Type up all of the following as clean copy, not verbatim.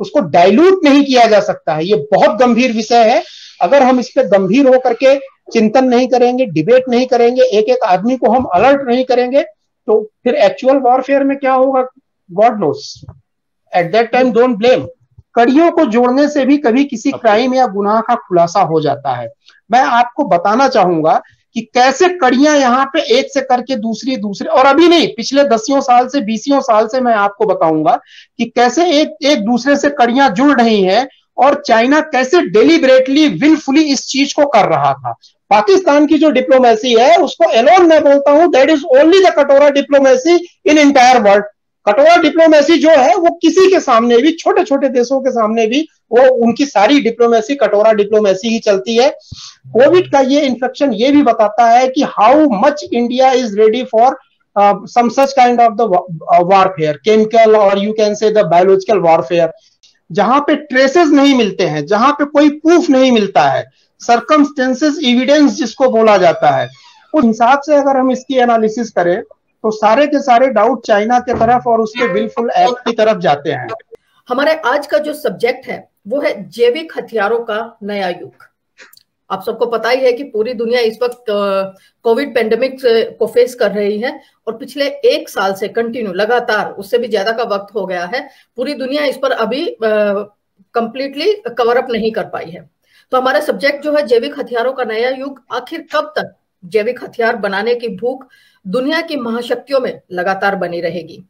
उसको डाइल्यूट नहीं किया जा सकता है। ये बहुत गंभीर विषय है। अगर हम इस पे गंभीर होकर के चिंतन नहीं करेंगे, डिबेट नहीं करेंगे, एक एक आदमी को हम अलर्ट नहीं करेंगे, तो फिर एक्चुअल वॉरफेयर में क्या होगा, God knows. At that time don't blame. कड़ियों को जोड़ने से भी कभी किसी क्राइम या गुनाह का खुलासा हो जाता है। मैं आपको बताना चाहूंगा कि कैसे कड़ियां यहाँ पे एक से करके दूसरी और अभी नहीं, पिछले 10 साल से 20 साल से मैं आपको बताऊंगा कि कैसे एक दूसरे से कड़ियां जुड़ रही हैं, और चाइना कैसे डेलिबरेटली विलफुली इस चीज को कर रहा था। पाकिस्तान की जो डिप्लोमेसी है उसको एलोन मैं बोलता हूं, that is only the katora diplomacy in entire world. कटोरा डिप्लोमेसी जो है वो किसी के सामने भी, छोटे छोटे देशों के सामने भी, वो उनकी सारी डिप्लोमेसी कटोरा डिप्लोमेसी ही चलती है। कोविड का ये इन्फेक्शन ये भी बताता है कि how much India is ready for some such kind of the warfare, chemical और you can say the biological warfare, जहां पे ट्रेसेस नहीं मिलते हैं, जहां पे कोई प्रूफ नहीं मिलता है, सर्कमस्टेंसेस एविडेंस जिसको बोला जाता है, उस हिसाब से अगर हम इसकी एनालिसिस करें तो सारे के सारे डाउट चाइना के तरफ और उसके विलफुल एक्ट की तरफ जाते हैं। हमारे आज का जो सब्जेक्ट है वो है जैविक हथियारों का नया युग। आप सबको पता ही है कि पूरी दुनिया इस वक्त कोविड पेंडेमिक को फेस कर रही है, और पिछले 1 साल से कंटिन्यू लगातार, उससे भी ज्यादा का वक्त हो गया है, पूरी दुनिया इस पर अभी कंप्लीटली कवर अप नहीं कर पाई है। तो हमारा सब्जेक्ट जो है जैविक हथियारों का नया युग, आखिर कब तक जैविक हथियार बनाने की भूख दुनिया की महाशक्तियों में लगातार बनी रहेगी।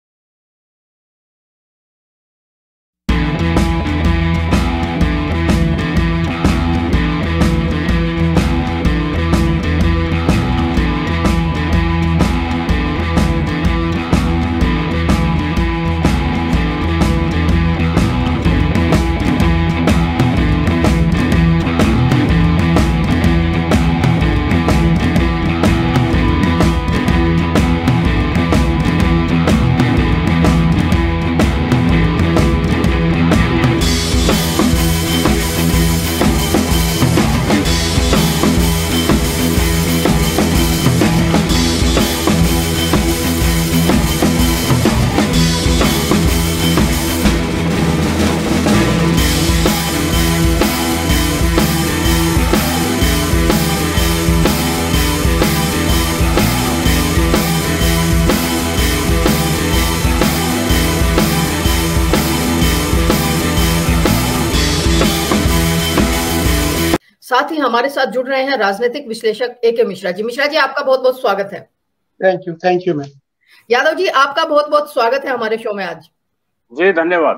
साथ ही हमारे साथ जुड़ रहे हैं राजनीतिक विश्लेषक ए.के. मिश्रा जी। मिश्रा जी, आपका बहुत बहुत स्वागत है। Thank you ma'am. Yadav ji, आपका बहुत बहुत स्वागत है हमारे शो में आज। जी धन्यवाद।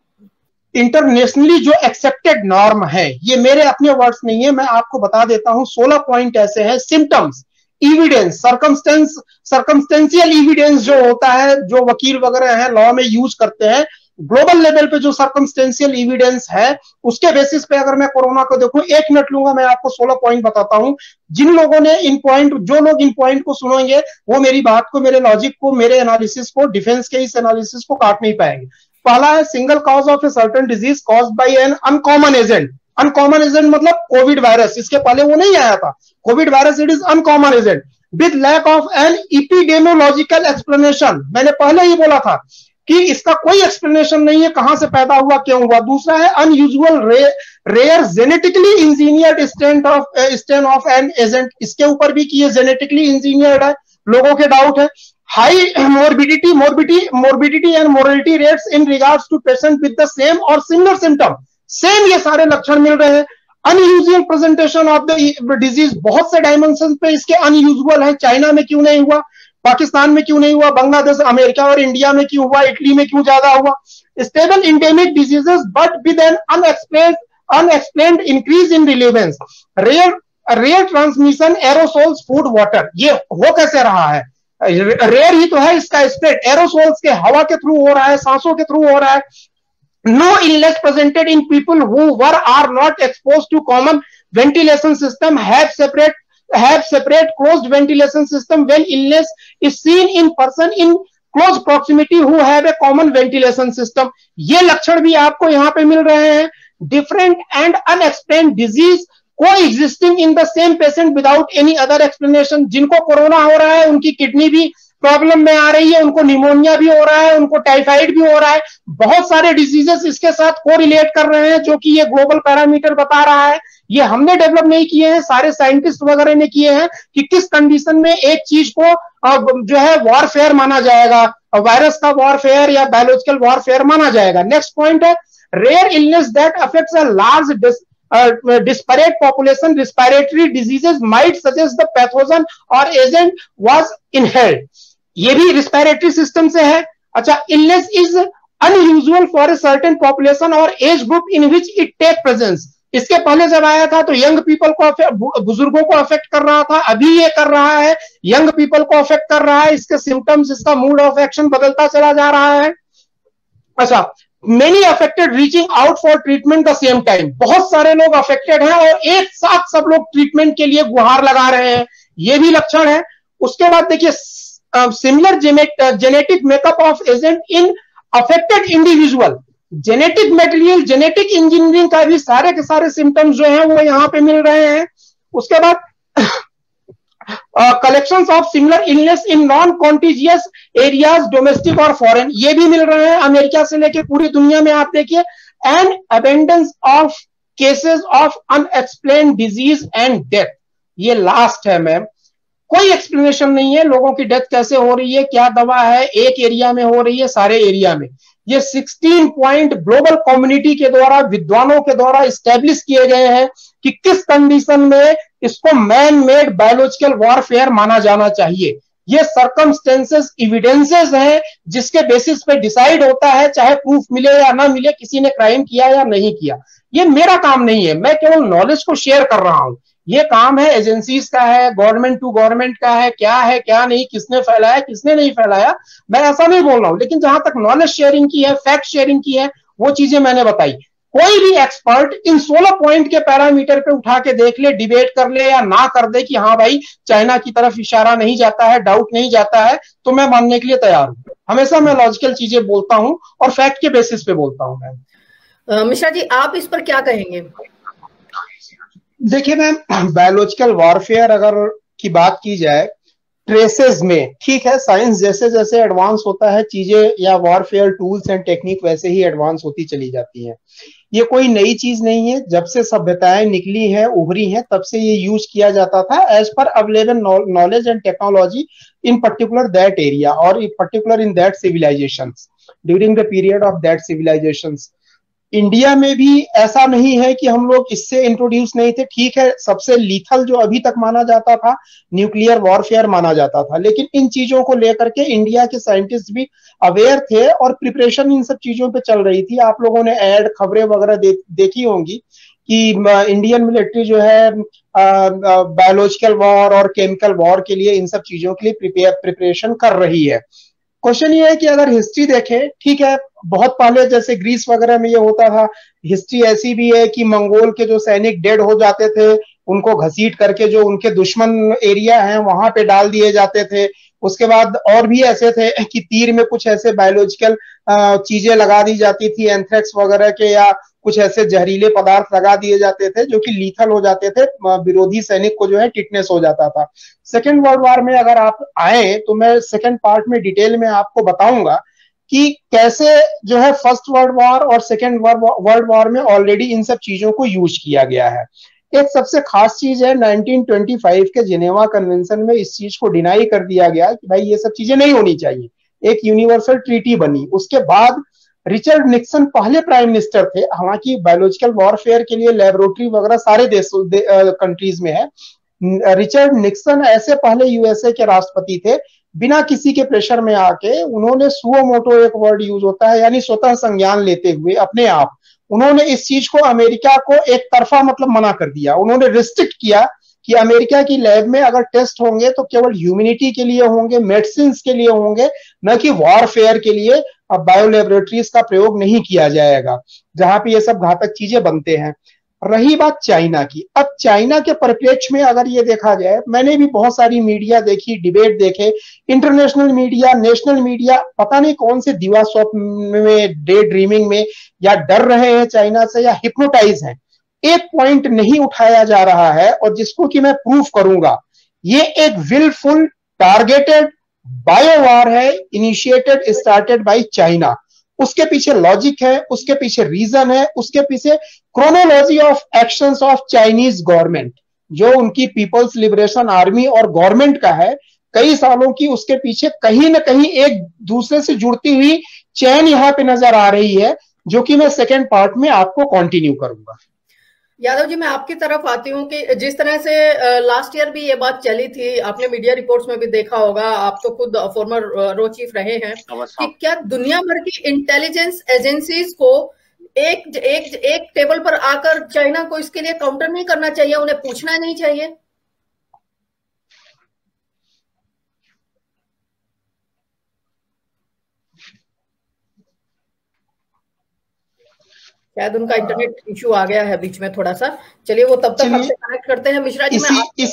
इंटरनेशनली जो एक्सेप्टेड नॉर्म है, ये मेरे अपने वर्ड्स नहीं है, मैं आपको बता देता हूं। 16 पॉइंट ऐसे हैं, सिम्टम्स, एविडेंस, सर्कमस्टेंशियल एविडेंस जो होता है, जो वकील वगैरह हैं लॉ में यूज करते हैं, ग्लोबल लेवल पे जो सर्कमस्टेंशियल एविडेंस है उसके बेसिस पे अगर मैं कोरोना को देखूं, 1 मिनट लूंगा, मैं आपको 16 पॉइंट बताता हूं। जिन लोगों ने जो लोग इन पॉइंट को सुनेंगे वो मेरी बात को, मेरे लॉजिक को, मेरे एनालिसिस को, डिफेंस के इस एनालिसिस को काट नहीं पाएंगे। पहला है single cause of a certain disease caused by an uncommon agent. Uncommon agent मतलब कोविड वायरस, इसके पहले वो नहीं आया था COVID virus, it is uncommon agent with lack of an epidemiological explanation. मैंने पहले ही बोला था कि इसका कोई एक्सप्लेनेशन नहीं है, कहां से पैदा हुआ, क्यों हुआ। दूसरा है unusual rare genetically engineered strain of an agent, इसके ऊपर भी कि ये जेनेटिकली इंजीनियर्ड है, लोगों के डाउट है। High morbidity and mortality rates in regards to patient with the same और सिमिलर सिम्टम, सेम ये सारे लक्षण मिल रहे हैं। Unusual presentation of the disease, बहुत से डायमेंशन पे इसके अनयूजुअल है। चाइना में क्यों नहीं हुआ, पाकिस्तान में क्यों नहीं हुआ, बांग्लादेश, अमेरिका और इंडिया में क्यों हुआ, इटली में क्यों ज्यादा हुआ। Stable endemic diseases but with an unexplained increase in relevance. Rare transmission aerosols food water, ये हो कैसे रहा है, रेयर ही तो है इसका स्प्रेड, एरोसोल्स के हवा के थ्रू हो रहा है, सांसों के थ्रू हो रहा है। No illness presented in people who were are not exposed to common ventilation system, have separate closed ventilation system when illness is seen in person in close proximity who have a common ventilation system। ये लक्षण भी आपको यहाँ पे मिल रहे हैं। Different and unexplained disease coexisting in the same patient without any other explanation। जिनको corona हो रहा है उनकी किडनी भी प्रॉब्लम में आ रही है, उनको निमोनिया भी हो रहा है, उनको टाइफाइड भी हो रहा है, बहुत सारे डिजीजेस इसके साथ कोरिलेट कर रहे हैं, जो कि ये ग्लोबल पैरामीटर बता रहा है। ये हमने डेवलप नहीं किए हैं, सारे साइंटिस्ट वगैरह ने किए हैं कि किस कंडीशन में एक चीज को जो है वॉरफेयर माना जाएगा, वायरस का वॉरफेयर या बायोलॉजिकल वॉरफेयर माना जाएगा। नेक्स्ट पॉइंट है rare illness that affects a large disparate population, respiratory diseases might suggest the pathogen or agent was inhaled. ये भी respiratory system से है। अच्छा, illness is unusual for a certain population or age group in which it take presence. इसके पहले जब आया था तो यंग पीपल को, बुजुर्गों को अफेक्ट कर रहा था, अभी ये कर रहा है, यंग पीपल को अफेक्ट कर रहा है, इसके सिम्टम्स, इसका मूड ऑफ एक्शन बदलता चला जा रहा है। अच्छा, many affected reaching out for treatment the same time, बहुत सारे लोग अफेक्टेड हैं और एक साथ सब लोग ट्रीटमेंट के लिए गुहार लगा रहे हैं, ये भी लक्षण है। उसके बाद देखिए similar genetic makeup of agent in affected individual, genetic material, genetic engineering का भी सारे के सारे सिम्टम्स जो हैं वो यहां पे मिल रहे हैं। उसके बाद collections of similar illness in non contagious areas, domestic और फॉरेन, ये भी मिल रहे हैं अमेरिका से लेकर पूरी दुनिया में। आप देखिए and abundance of cases of unexplained disease and death, ये लास्ट है मैम। कोई एक्सप्लेनेशन नहीं है लोगों की डेथ कैसे हो रही है, क्या दवा है, एक एरिया में हो रही है, सारे एरिया में। ये 16 पॉइंट ग्लोबल कम्युनिटी के द्वारा, विद्वानों के द्वारा स्टैब्लिश किए गए हैं कि किस कंडीशन में इसको मैन मेड बायोलॉजिकल वॉरफेयर माना जाना चाहिए। ये सर्कमस्टेंसेस, एविडेंसेस हैं जिसके बेसिस पे डिसाइड होता है, चाहे प्रूफ मिले या ना मिले, किसी ने क्राइम किया या नहीं किया। ये मेरा काम नहीं है, मैं केवल नॉलेज को शेयर कर रहा हूं। ये काम है एजेंसीज का है, गवर्नमेंट टू गवर्नमेंट का है, क्या है क्या नहीं, किसने फैलाया किसने नहीं फैलाया, मैं ऐसा नहीं बोल रहा हूं। लेकिन जहां तक नॉलेज शेयरिंग की है, फैक्ट शेयरिंग की है, वो चीजें मैंने बताई। कोई भी एक्सपर्ट इन 16 पॉइंट के पैरामीटर पे उठा के देख ले, डिबेट कर ले या ना कर दे कि हाँ भाई चाइना की तरफ इशारा नहीं जाता है, डाउट नहीं जाता है, तो मैं मानने के लिए तैयार हूं। हमेशा मैं लॉजिकल चीजें बोलता हूं और फैक्ट के बेसिस पे बोलता हूं। मैं मिश्रा जी, आप इस पर क्या कहेंगे? देखिए मैम, बायोलॉजिकल वॉरफेयर अगर की बात की जाए ट्रेसेस में, ठीक है, साइंस जैसे जैसे एडवांस होता है चीजें या वॉरफेयर टूल्स एंड टेक्निक वैसे ही एडवांस होती चली जाती हैं। ये कोई नई चीज नहीं है, जब से सभ्यताएं निकली हैं, उभरी हैं, तब से ये यूज किया जाता था as per available knowledge and technology in particular that area और in particular in that civilizations during the period of that civilizations. India में भी ऐसा नहीं है कि हम लोग इससे इंट्रोड्यूस नहीं थे। ठीक है, सबसे लीथल जो अभी तक माना जाता था न्यूक्लियर वॉरफेयर माना जाता था, लेकिन इन चीजों को लेकर के इंडिया के साइंटिस्ट भी अवेयर थे और प्रिपरेशन इन सब चीजों पे चल रही थी। आप लोगों ने एड खबरें वगैरह देखी होंगी कि इंडियन मिलिट्री जो है बायोलॉजिकल वॉर और केमिकल वॉर के लिए, इन सब चीजों के लिए प्रिपरेशन कर रही है। क्वेश्चन ये है कि अगर हिस्ट्री देखें, ठीक है, बहुत पहले जैसे ग्रीस वगैरह में ये होता था, हिस्ट्री ऐसी भी है कि मंगोल के जो सैनिक डेड हो जाते थे उनको घसीट करके जो उनके दुश्मन एरिया है वहां पे डाल दिए जाते थे। उसके बाद और भी ऐसे थे कि तीर में कुछ ऐसे बायोलॉजिकल चीजें लगा दी जाती थी, एंथ्रेक्स वगैरह के, या कुछ ऐसे जहरीले पदार्थ लगा दिए जाते थे जो कि लीथल हो जाते थे, विरोधी सैनिक को जो है टिटनेस हो जाता था। सेकेंड वर्ल्ड वॉर में अगर आप आए तो मैं सेकेंड पार्ट में डिटेल में आपको बताऊंगा कि कैसे जो है फर्स्ट वर्ल्ड वॉर और सेकेंड वर्ल्ड वॉर में ऑलरेडी इन सब चीजों को यूज किया गया है। एक सबसे खास चीज है 1925 के जिनेवा कन्वेंशन में इस चीज को डिनाई कर दिया गया कि भाई ये सब चीजें नहीं होनी चाहिए, एक यूनिवर्सल ट्रीटी बनी। उसके बाद रिचर्ड निक्सन पहले प्राइम मिनिस्टर थे, हालांकि बायोलॉजिकल वॉरफेयर के लिए लेबोरेटरी वगैरह सारे कंट्रीज में है। रिचर्ड निक्सन ऐसे पहले यूएसए के राष्ट्रपति थे, बिना किसी के प्रेशर में आके उन्होंने सुओ मोटो एक वर्ड यूज होता है, यानी स्वतः संज्ञान लेते हुए अपने आप उन्होंने इस चीज को अमेरिका को एक तरफा मतलब मना कर दिया। उन्होंने रिस्ट्रिक्ट किया कि अमेरिका की लैब में अगर टेस्ट होंगे तो केवल ह्यूमैनिटी के लिए होंगे, मेडिसिन के लिए होंगे, न कि वॉरफेयर के लिए। अब बायो लेबोरेटरीज का प्रयोग नहीं किया जाएगा जहां पे ये सब घातक चीजें बनते हैं। रही बात चाइना की, अब चाइना के परिप्रेक्ष्य में अगर ये देखा जाए, मैंने भी बहुत सारी मीडिया देखी, डिबेट देखे, इंटरनेशनल मीडिया, नेशनल मीडिया, पता नहीं कौन से दिवा स्वप्न में, डे ड्रीमिंग में, या डर रहे हैं चाइना से या हिप्नोटाइज हैं। एक पॉइंट नहीं उठाया जा रहा है और जिसको कि मैं प्रूफ करूंगा, ये एक विलफुल, टारगेटेड, बायो वार है, इनिशिएटेड स्टार्टेड बाय चाइना। उसके पीछे लॉजिक है, उसके पीछे रीजन है, उसके पीछे chronology of actions of Chinese government, जो उनकी पीपल्स लिबरेशन आर्मी और गवर्नमेंट का है, कई सालों की उसके पीछे कहीं ना कहीं एक दूसरे से जुड़ती हुई चैन यहां पे नजर आ रही है, जो कि मैं सेकेंड पार्ट में आपको कंटिन्यू करूंगा। यादव जी, मैं आपकी तरफ आती हूँ कि जिस तरह से लास्ट ईयर भी ये बात चली थी, आपने मीडिया रिपोर्ट्स में भी देखा होगा, आप तो खुद फॉर्मर रो चीफ रहे हैं, कि क्या दुनिया भर की इंटेलिजेंस एजेंसीज को एक एक एक टेबल पर आकर चाइना को इसके लिए काउंटर नहीं करना चाहिए, उन्हें पूछना नहीं चाहिए? शायद उनका इंटरनेट इशू आ गया है बीच में थोड़ा सा, चलिए वो तब तक हमसे कनेक्ट करते हैं। मिश्रा जी,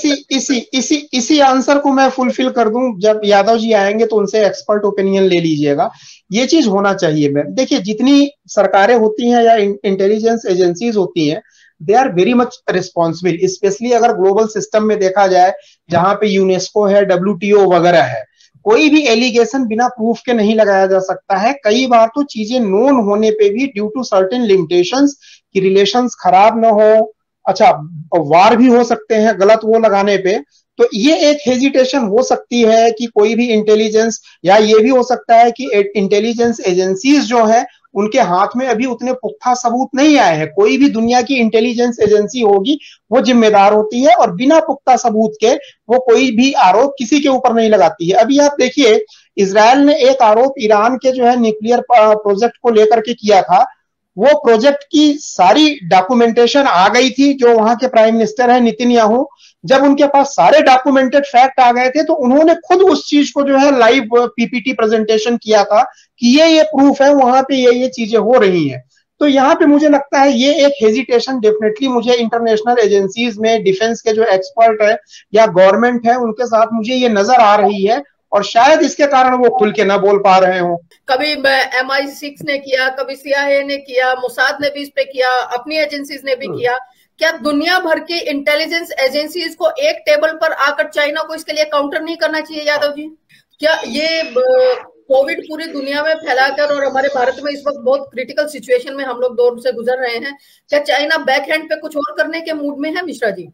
इसी आंसर को मैं फुलफिल कर दूं, जब यादव जी आएंगे तो उनसे एक्सपर्ट ओपिनियन ले लीजिएगा। ये चीज होना चाहिए। मैम देखिए, जितनी सरकारें होती हैं या इंटेलिजेंस एजेंसीज होती हैं, they are very much responsible, specially अगर ग्लोबल सिस्टम में देखा जाए, जहां पे यूनेस्को है, WTO वगैरह है। कोई भी एलिगेशन बिना प्रूफ के नहीं लगाया जा सकता है। कई बार तो चीजें नोन होने पे भी ड्यू टू सर्टेन लिमिटेशंस कि रिलेशंस खराब ना हो, अच्छा वार भी हो सकते हैं गलत वो लगाने पे, तो ये एक हेजिटेशन हो सकती है कि कोई भी इंटेलिजेंस, या ये भी हो सकता है कि इंटेलिजेंस एजेंसीज जो है उनके हाथ में अभी उतने पुख्ता सबूत नहीं आए हैं। कोई भी दुनिया की इंटेलिजेंस एजेंसी होगी वो जिम्मेदार होती है, और बिना पुख्ता सबूत के वो कोई भी आरोप किसी के ऊपर नहीं लगाती है। अभी आप देखिए, इजराइल ने एक आरोप ईरान के जो है न्यूक्लियर प्रोजेक्ट को लेकर के किया था। वो प्रोजेक्ट की सारी डॉक्यूमेंटेशन आ गई थी, जो वहां के प्राइम मिनिस्टर है नेतन्याहू, जब उनके पास सारे डॉक्यूमेंटेड फैक्ट आ गए थे तो उन्होंने खुद उस चीज को जो है लाइव PPT प्रेजेंटेशन किया था कि ये प्रूफ है, वहां पे ये चीजें हो रही हैं। तो यहाँ पे मुझे लगता है ये एक हेजिटेशन डेफिनेटली मुझे इंटरनेशनल एजेंसीज में डिफेंस के जो एक्सपर्ट है या गवर्नमेंट है उनके साथ मुझे ये नजर आ रही है, और शायद इसके कारण वो खुल के ना बोल पा रहे हो। कभी MI6 ने किया, कभी CIA ने किया, मोसाद ने भी इस पे किया, अपनी एजेंसीज ने भी किया। क्या दुनिया भर की इंटेलिजेंस एजेंसीज को एक टेबल पर आकर चाइना को इसके लिए काउंटर नहीं करना चाहिए यादव जी? क्या ये कोविड पूरी दुनिया में फैलाकर, और हमारे भारत में इस वक्त बहुत क्रिटिकल सिचुएशन में हम लोग दौर से गुजर रहे हैं, क्या चाइना बैक हैंड पे कुछ और करने के मूड में है मिश्रा जी?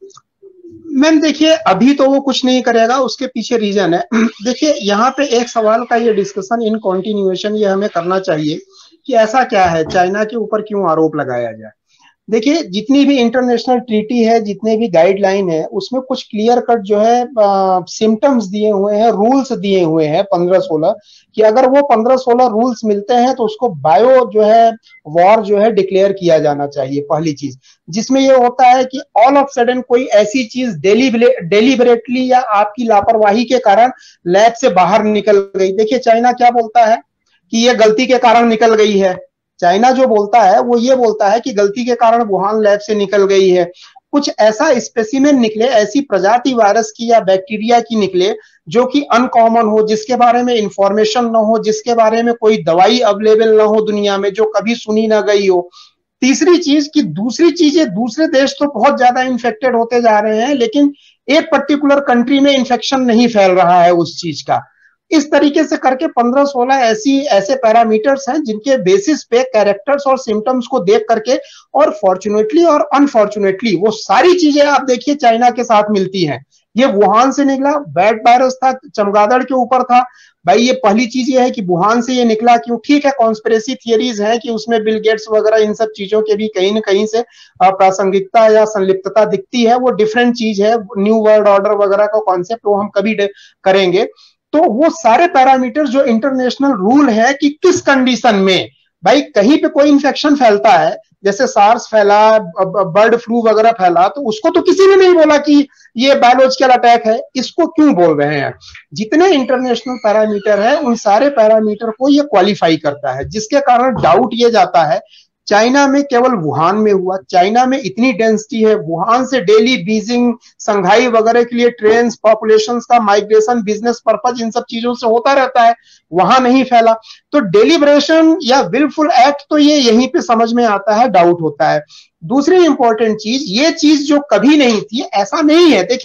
मैम देखिए, अभी तो वो कुछ नहीं करेगा, उसके पीछे रीजन है। देखिए, यहाँ पे एक सवाल का ये डिस्कशन इन कंटिन्यूएशन ये हमें करना चाहिए कि ऐसा क्या है, चाइना के ऊपर क्यों आरोप लगाया जाए। देखिए, जितनी भी इंटरनेशनल ट्रीटी है, जितने भी गाइडलाइन है, उसमें कुछ क्लियर कट जो है सिम्टम्स दिए हुए हैं, रूल्स दिए हुए हैं 15-16, कि अगर वो 15-16 रूल्स मिलते हैं तो उसको बायो जो है वॉर जो है डिक्लेयर किया जाना चाहिए। पहली चीज जिसमें ये होता है कि ऑल ऑफ सडन कोई ऐसी चीज डेलिबरेटली या आपकी लापरवाही के कारण लैब से बाहर निकल गई। देखिए, चाइना क्या बोलता है कि ये गलती के कारण निकल गई है। चाइना जो बोलता है वो ये बोलता है कि गलती के कारण वुहान लैब से निकल गई है। कुछ ऐसा स्पेसिमेन निकले, ऐसी प्रजाति वायरस की या बैक्टीरिया की निकले जो कि अनकॉमन हो, जिसके बारे में इंफॉर्मेशन ना हो, जिसके बारे में कोई दवाई अवेलेबल ना हो दुनिया में, जो कभी सुनी ना गई हो। तीसरी चीज कि दूसरी चीजें, दूसरे देश तो बहुत ज्यादा इन्फेक्टेड होते जा रहे हैं, लेकिन एक पर्टिकुलर कंट्री में इन्फेक्शन नहीं फैल रहा है उस चीज का। इस तरीके से करके 15-16 ऐसे पैरामीटर्स हैं जिनके बेसिस पे कैरेक्टर्स और सिम्टम्स को देख करके, और फॉर्चुनेटली और अनफॉर्चुनेटली वो सारी चीजें आप देखिए चाइना के साथ मिलती हैं। ये वुहान से निकला, बैट वायरस था, चमगादड़ के ऊपर था। भाई ये पहली चीज ये है कि वुहान से ये निकला क्यों। ठीक है, कॉन्स्पिरेसी थियरीज हैं कि उसमें बिल गेट्स वगैरह इन सब चीजों के भी कहीं ना कहीं से प्रासंगिकता या संलिप्तता दिखती है, वो डिफरेंट चीज है। न्यू वर्ल्ड ऑर्डर वगैरह का कॉन्सेप्ट वो हम कभी करेंगे। तो वो सारे पैरामीटर जो इंटरनेशनल रूल है कि किस कंडीशन में भाई कहीं पे कोई इंफेक्शन फैलता है, जैसे सार्स फैला, बर्ड फ्लू वगैरह फैला, तो उसको तो किसी ने नहीं बोला कि ये बायोलॉजिकल अटैक है। इसको क्यों बोल रहे हैं? जितने इंटरनेशनल पैरामीटर है उन सारे पैरामीटर को ये क्वालिफाई करता है, जिसके कारण डाउट ये जाता है चाइना में केवल वुहान में हुआ। चाइना में इतनी डेंसिटी है, वुहान से डेली बीजिंग, संघाई वगैरह के लिए ट्रेन, पॉपुलेशन का माइग्रेशन, बिजनेस पर्पज, इन सब चीजों से होता रहता है, वहां नहीं फैला। तो डेलिब्रेशन या विलफुल एक्ट तो ये यहीं पे समझ में आता है, डाउट होता है। दूसरी इंपॉर्टेंट चीज, ये चीज जो कभी नहीं थी, ऐसा नहीं है। देखिए,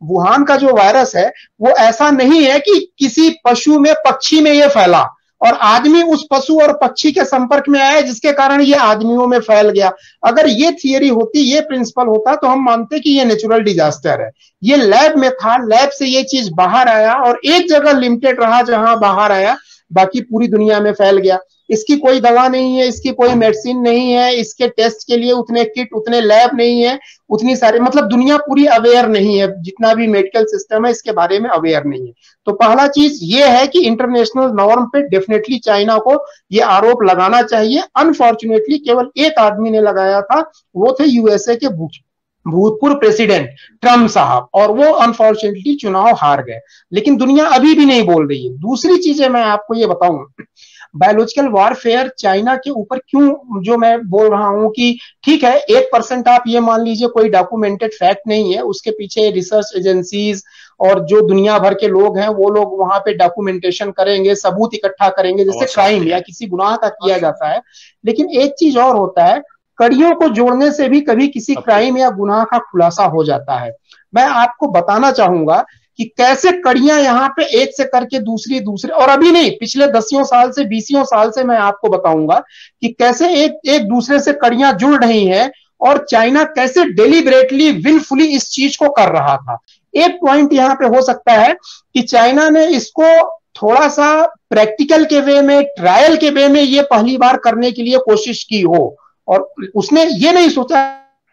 वुहान का जो वायरस है वो ऐसा नहीं है कि किसी पशु में, पक्षी में ये फैला और आदमी उस पशु और पक्षी के संपर्क में आया जिसके कारण ये आदमियों में फैल गया। अगर ये थियरी होती, ये प्रिंसिपल होता, तो हम मानते कि ये नेचुरल डिजास्टर है। ये लैब में था, लैब से ये चीज बाहर आया और एक जगह लिमिटेड रहा जहां बाहर आया, बाकी पूरी दुनिया में फैल गया। इसकी कोई दवा नहीं है, इसकी कोई मेडिसिन नहीं है, इसके टेस्ट के लिए उतने किट, उतने लैब नहीं है, उतनी सारी, मतलब दुनिया पूरी अवेयर नहीं है, जितना भी मेडिकल सिस्टम है इसके बारे में अवेयर नहीं है। तो पहला चीज ये है कि इंटरनेशनल नॉर्म पे डेफिनेटली चाइना को ये आरोप लगाना चाहिए। अनफॉर्चुनेटली केवल एक आदमी ने लगाया था, वो थे यूएसए के भूतपूर्व प्रेसिडेंट ट्रम्प साहब, और वो अनफॉर्चुनेटली चुनाव हार गए। लेकिन दुनिया अभी भी नहीं बोल रही है। दूसरी चीजें मैं आपको ये बताऊं, बायोलॉजिकल वॉरफेयर चाइना के ऊपर क्यों जो मैं बोल रहा हूं कि ठीक है 1% आप ये मान लीजिए कोई डॉक्यूमेंटेड फैक्ट नहीं है, उसके पीछे रिसर्च एजेंसीज और जो दुनिया भर के लोग हैं वो लोग वहां पे डॉक्यूमेंटेशन करेंगे, सबूत इकट्ठा करेंगे, जैसे क्राइम या किसी गुनाह का किया जाता है। लेकिन एक चीज और होता है, कड़ियों को जोड़ने से भी कभी किसी क्राइम या गुनाह का खुलासा हो जाता है। मैं आपको बताना चाहूंगा कि कैसे कड़ियां यहाँ पे एक से करके दूसरी, और अभी नहीं, पिछले 10 साल से 20 साल से मैं आपको बताऊंगा कि कैसे एक दूसरे से कड़ियां जुड़ रही हैं और चाइना कैसे डेलिबरेटली, विलफुली इस चीज को कर रहा था। एक पॉइंट यहाँ पे हो सकता है कि चाइना ने इसको थोड़ा सा प्रैक्टिकल के वे में, ट्रायल के वे में ये पहली बार करने के लिए कोशिश की हो, और उसने ये नहीं सोचा।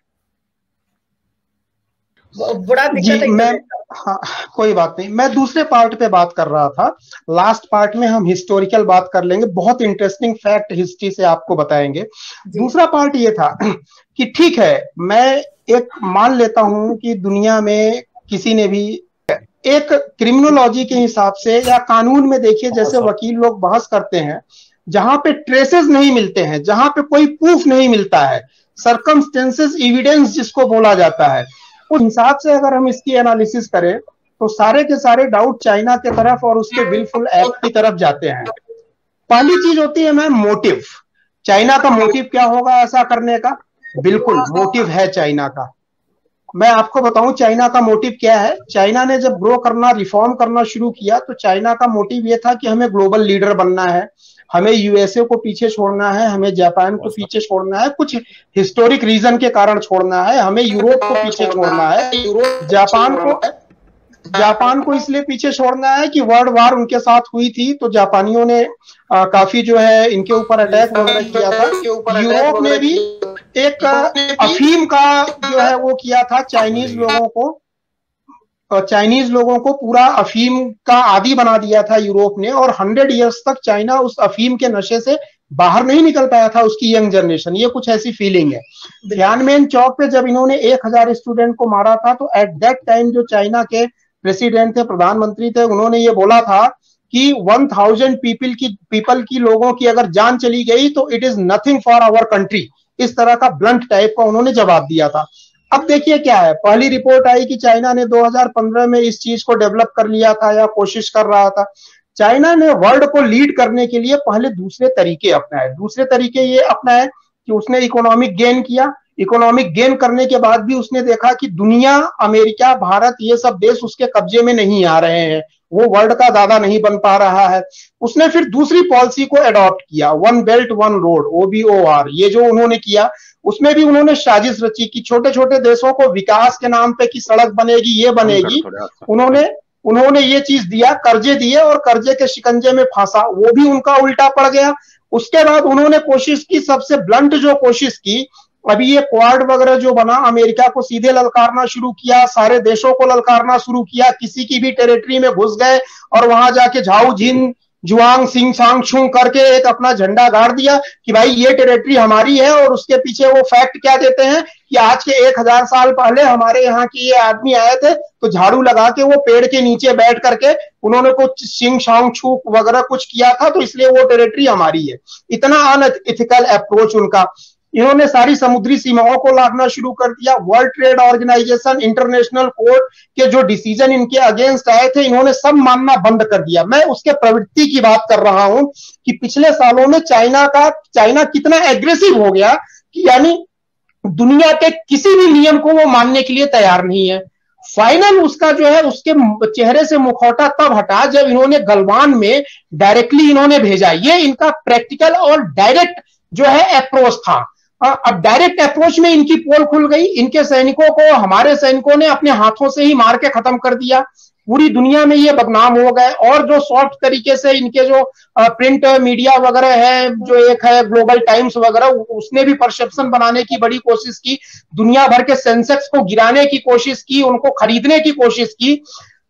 बड़ा दिक्कत है। मैं, हाँ कोई बात नहीं, मैं दूसरे पार्ट पे बात कर रहा था। लास्ट पार्ट में हम हिस्टोरिकल बात कर लेंगे, बहुत इंटरेस्टिंग फैक्ट हिस्ट्री से आपको बताएंगे। दूसरा पार्ट ये था कि ठीक है, मैं एक मान लेता हूं कि दुनिया में किसी ने भी एक क्रिमिनोलॉजी के हिसाब से या कानून में देखिए, जैसे वकील लोग बहस करते हैं, जहां पे ट्रेसेस नहीं मिलते हैं, जहां पे कोई प्रूफ नहीं मिलता है, सर्कमस्टेंसेस एविडेंस जिसको बोला जाता है, उस हिसाब से अगर हम इसकी एनालिसिस करें तो सारे के सारे डाउट चाइना के तरफ और उसके विलफुल एक्ट की तरफ जाते हैं। पहली चीज होती है मैम मोटिव। चाइना का मोटिव क्या होगा ऐसा करने का? बिल्कुल मोटिव है चाइना का। मैं आपको बताऊं चाइना का मोटिव क्या है। चाइना ने जब ग्रो करना, रिफॉर्म करना शुरू किया तो चाइना का मोटिव ये था कि हमें ग्लोबल लीडर बनना है, हमें यूएसए को पीछे छोड़ना है, हमें जापान को पीछे छोड़ना है, कुछ हिस्टोरिक रीजन के कारण छोड़ना है, हमें यूरोप को पीछे छोड़ना है, जापान को इसलिए पीछे छोड़ना है कि वर्ल्ड वार उनके साथ हुई थी तो जापानियों ने काफी जो है इनके ऊपर अटैक वगैरह किया था। यूरोप ने भी एक अफीम का जो है वो किया था, चाइनीज लोगों को पूरा अफीम का आदी बना दिया था यूरोप ने, और 100 इयर्स तक चाइना उस अफीम के नशे से बाहर नहीं निकल पाया था, उसकी यंग जनरेशन। ये कुछ ऐसी फीलिंग है। तियानमेन चौक पे जब इन्होंने 1000 स्टूडेंट को मारा था तो एट दैट टाइम जो चाइना के प्रेसिडेंट थे, प्रधानमंत्री थे, उन्होंने ये बोला था कि 1000 पीपल की लोगों की अगर जान चली गई तो it is nothing for our country. इस तरह का ब्लंट टाइप का उन्होंने जवाब दिया था। अब देखिए क्या है, पहली रिपोर्ट आई कि चाइना ने 2015 में इस चीज को डेवलप कर लिया था या कोशिश कर रहा था। चाइना ने वर्ल्ड को लीड करने के लिए पहले दूसरे तरीके अपनाए। दूसरे तरीके ये अपनाए कि उसने इकोनॉमिक गेन किया। इकोनॉमिक गेन करने के बाद भी उसने देखा कि दुनिया, अमेरिका, भारत, ये सब देश उसके कब्जे में नहीं आ रहे हैं, वो वर्ल्ड का दादा नहीं बन पा रहा है। उसने फिर दूसरी पॉलिसी को अडॉप्ट किया, one belt one road, OBOR। ये जो उन्होंने किया उसमें भी उन्होंने साजिश रची कि छोटे छोटे देशों को विकास के नाम पे कि सड़क बनेगी, ये बनेगी। उन्होंने ये चीज दिया, कर्जे दिए और कर्जे के शिकंजे में फंसा, वो भी उनका उल्टा पड़ गया। उसके बाद उन्होंने कोशिश की, सबसे ब्लंट जो कोशिश की, अभी ये क्वाड वगैरह जो बना, अमेरिका को सीधे ललकारना शुरू किया, सारे देशों को ललकारना शुरू किया, किसी की भी टेरिटरी में घुस गए और वहां जाके झाऊ झिन जुआंग सिंग सांग छू करके एक अपना झंडा गाड़ दिया कि भाई ये टेरिटरी हमारी है। और उसके पीछे वो फैक्ट क्या देते हैं कि आज के 1000 साल पहले हमारे यहाँ की ये आदमी आए थे तो झाड़ू लगा के वो पेड़ के नीचे बैठ करके उन्होंने कुछ सिंग सांग छू वगैरह कुछ किया था, तो इसलिए वो टेरिटरी हमारी है। इतना अनएथिकल अप्रोच उनका। इन्होंने सारी समुद्री सीमाओं को लादना शुरू कर दिया। World Trade Organization, international court के जो डिसीजन इनके अगेंस्ट आए थे, इन्होंने सब मानना बंद कर दिया। मैं उसके प्रवृत्ति की बात कर रहा हूं कि पिछले सालों में चाइना कितना एग्रेसिव हो गया कि यानी दुनिया के किसी भी नियम को वो मानने के लिए तैयार नहीं है। फाइनल उसका जो है उसके चेहरे से मुखौटा तब हटा जब इन्होंने गलवान में डायरेक्टली इन्होंने भेजा। ये इनका प्रैक्टिकल और डायरेक्ट जो है अप्रोच था। अब डायरेक्ट अप्रोच में इनकी पोल खुल गई, इनके सैनिकों को हमारे सैनिकों ने अपने हाथों से ही मार के खत्म कर दिया, पूरी दुनिया में ये बदनाम हो गए। और जो सॉफ्ट तरीके से इनके जो प्रिंट मीडिया वगैरह है, जो एक है ग्लोबल टाइम्स वगैरह, उसने भी परसेप्शन बनाने की बड़ी कोशिश की, दुनिया भर के सेंसेक्स को गिराने की कोशिश की, उनको खरीदने की कोशिश की।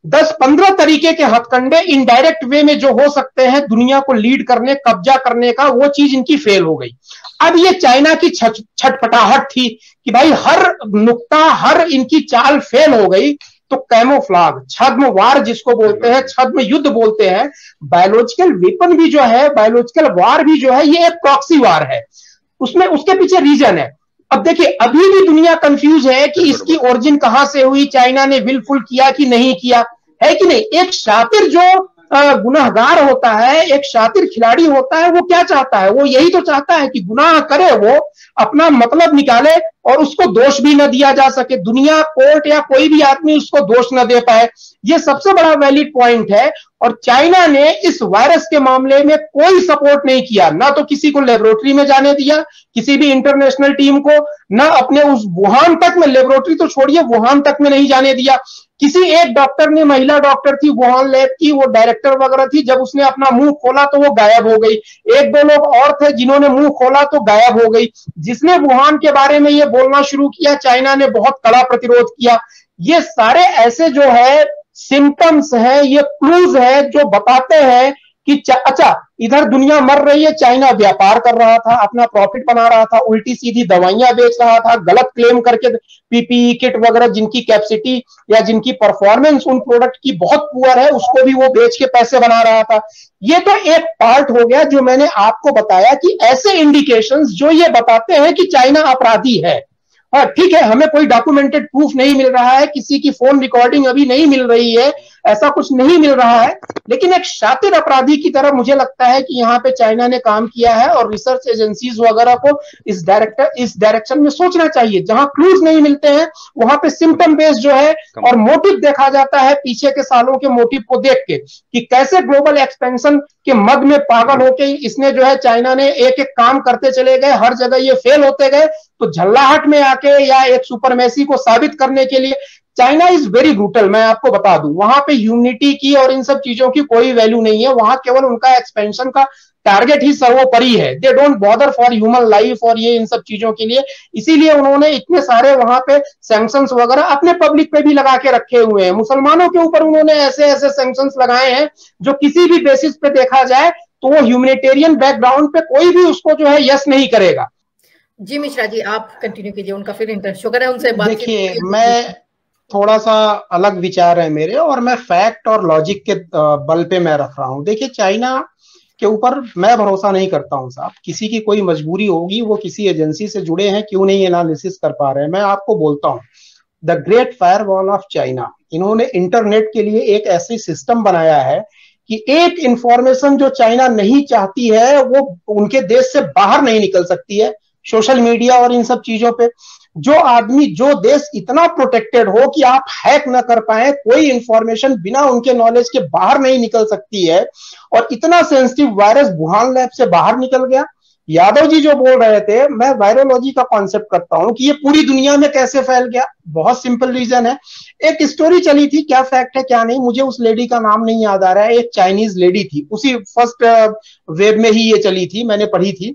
10-15 तरीके के हथकंडे इनडायरेक्ट वे में जो हो सकते हैं दुनिया को लीड करने, कब्जा करने का, वो चीज इनकी फेल हो गई। अब ये चाइना की छटपटाहट थी कि भाई हर नुक्ता, हर इनकी चाल फेल हो गई, तो कैमोफ्लाग, छद्म वार जिसको बोलते हैं, छद्म युद्ध बोलते हैं, बायोलॉजिकल वेपन भी जो है, बायोलॉजिकल वार भी जो है, ये एक प्रॉक्सी वार है, उसमें उसके पीछे रीजन है। अब देखिए अभी भी दुनिया कंफ्यूज है कि इसकी ओरिजिन कहां से हुई, चाइना ने विलफुल किया कि नहीं किया, है कि नहीं। एक शातिर जो गुनाहगार होता है, एक शातिर खिलाड़ी होता है, वो क्या चाहता है, वो यही तो चाहता है कि गुनाह करे, वो अपना मतलब निकाले और उसको दोष भी न दिया जा सके, दुनिया, कोर्ट या कोई भी आदमी उसको दोष न दे पाए। ये सबसे बड़ा वैलिड पॉइंट है। और चाइना ने इस वायरस के मामले में कोई सपोर्ट नहीं किया, ना तो किसी को लेबोरेटरी में जाने दिया, किसी भी इंटरनेशनल टीम को, ना अपने उस वुहान तक में, लेबोरेटरी तो छोड़िए, वुहान तक में नहीं जाने दिया। किसी एक डॉक्टर ने, महिला डॉक्टर थी वुहान लैब की, वो डायरेक्टर वगैरह थी, जब उसने अपना मुंह खोला तो वो गायब हो गई। 1-2 लोग और थे जिन्होंने मुंह खोला तो गायब हो गई। जिसने वुहान के बारे में ये बोलना शुरू किया, चाइना ने बहुत कड़ा प्रतिरोध किया। ये सारे ऐसे जो है सिम्टम्स है, ये क्लूज है जो बताते हैं कि अच्छा, इधर दुनिया मर रही है, चाइना व्यापार कर रहा था, अपना प्रॉफिट बना रहा था, उल्टी सीधी दवाइयां बेच रहा था, गलत क्लेम करके पीपीई किट वगैरह जिनकी कैपेसिटी या जिनकी परफॉर्मेंस उन प्रोडक्ट की बहुत पुअर है, उसको भी वो बेच के पैसे बना रहा था। ये तो एक पार्ट हो गया जो मैंने आपको बताया कि ऐसे इंडिकेशंस जो ये बताते हैं कि चाइना अपराधी है। हाँ ठीक है, हमें कोई डॉक्यूमेंटेड प्रूफ नहीं मिल रहा है, किसी की फोन रिकॉर्डिंग अभी नहीं मिल रही है, ऐसा कुछ नहीं मिल रहा है, लेकिन एक शातिर अपराधी की तरह मुझे लगता है कि यहाँ पे चाइना ने काम किया है। और रिसर्च एजेंसीज वगैरह को इस डायरेक्शन में सोचना चाहिए। जहां क्लूज नहीं मिलते हैं वहां पे सिम्टम बेस्ड जो है और मोटिव देखा जाता है, पीछे के सालों के मोटिव को देख के कि कैसे ग्लोबल एक्सपेंशन के मद में पागल होके इसने जो है, चाइना ने एक एक काम करते चले गए, हर जगह ये फेल होते गए, तो झल्लाहट में आके या एक सुपरमेसी को साबित करने के लिए चाइना इज वेरी ब्रूटल। मैं आपको बता दूं, वहां पे ह्यूमनिटी की और इन सब चीजों की कोई वैल्यू नहीं है, वहां केवल उनका एक्सपेंशन का टारगेट ही सर्वोपरि है। They don't bother for human life और ये इन सब चीजों के लिए, इसीलिए उन्होंने इतने सारे वहां पे सैंक्शंस वगैरह अपने पब्लिक पे भी लगा के रखे हुए हैं। मुसलमानों के ऊपर उन्होंने ऐसे ऐसे सैंक्शंस लगाए हैं जो किसी भी बेसिस पे देखा जाए तो वो ह्यूमनिटेरियन बैकग्राउंड पे कोई भी उसको जो है यस नहीं करेगा। जी मिश्रा जी, आप कंटिन्यू कीजिए, उनका फिर इंटरेस्ट शुगर है उनसे बात। देखिए, मैं थोड़ा सा अलग विचार है मेरे, और मैं फैक्ट और लॉजिक के बल पे मैं रख रहा हूं। देखिए, चाइना के ऊपर मैं भरोसा नहीं करता हूं साहब। किसी की कोई मजबूरी होगी, वो किसी एजेंसी से जुड़े हैं, क्यों नहीं एनालिसिस कर पा रहे हैं। मैं आपको बोलता हूं, the Great Firewall of China, इन्होंने इंटरनेट के लिए एक ऐसी सिस्टम बनाया है कि एक इंफॉर्मेशन जो चाइना नहीं चाहती है वो उनके देश से बाहर नहीं निकल सकती है। सोशल मीडिया और इन सब चीजों पे जो आदमी, जो देश इतना प्रोटेक्टेड हो कि आप हैक न कर पाए, कोई इंफॉर्मेशन बिना उनके नॉलेज के बाहर नहीं निकल सकती है, और इतना सेंसिटिव वायरस वुहान लैब से बाहर निकल गया। यादव जी जो बोल रहे थे, मैं वायरोलॉजी का कॉन्सेप्ट करता हूं कि ये पूरी दुनिया में कैसे फैल गया। बहुत सिंपल रीजन है। एक स्टोरी चली थी, क्या फैक्ट है क्या नहीं मुझे उस लेडी का नाम नहीं याद आ रहा है, एक चाइनीज लेडी थी, उसी फर्स्ट वेव में ही ये चली थी, मैंने पढ़ी थी।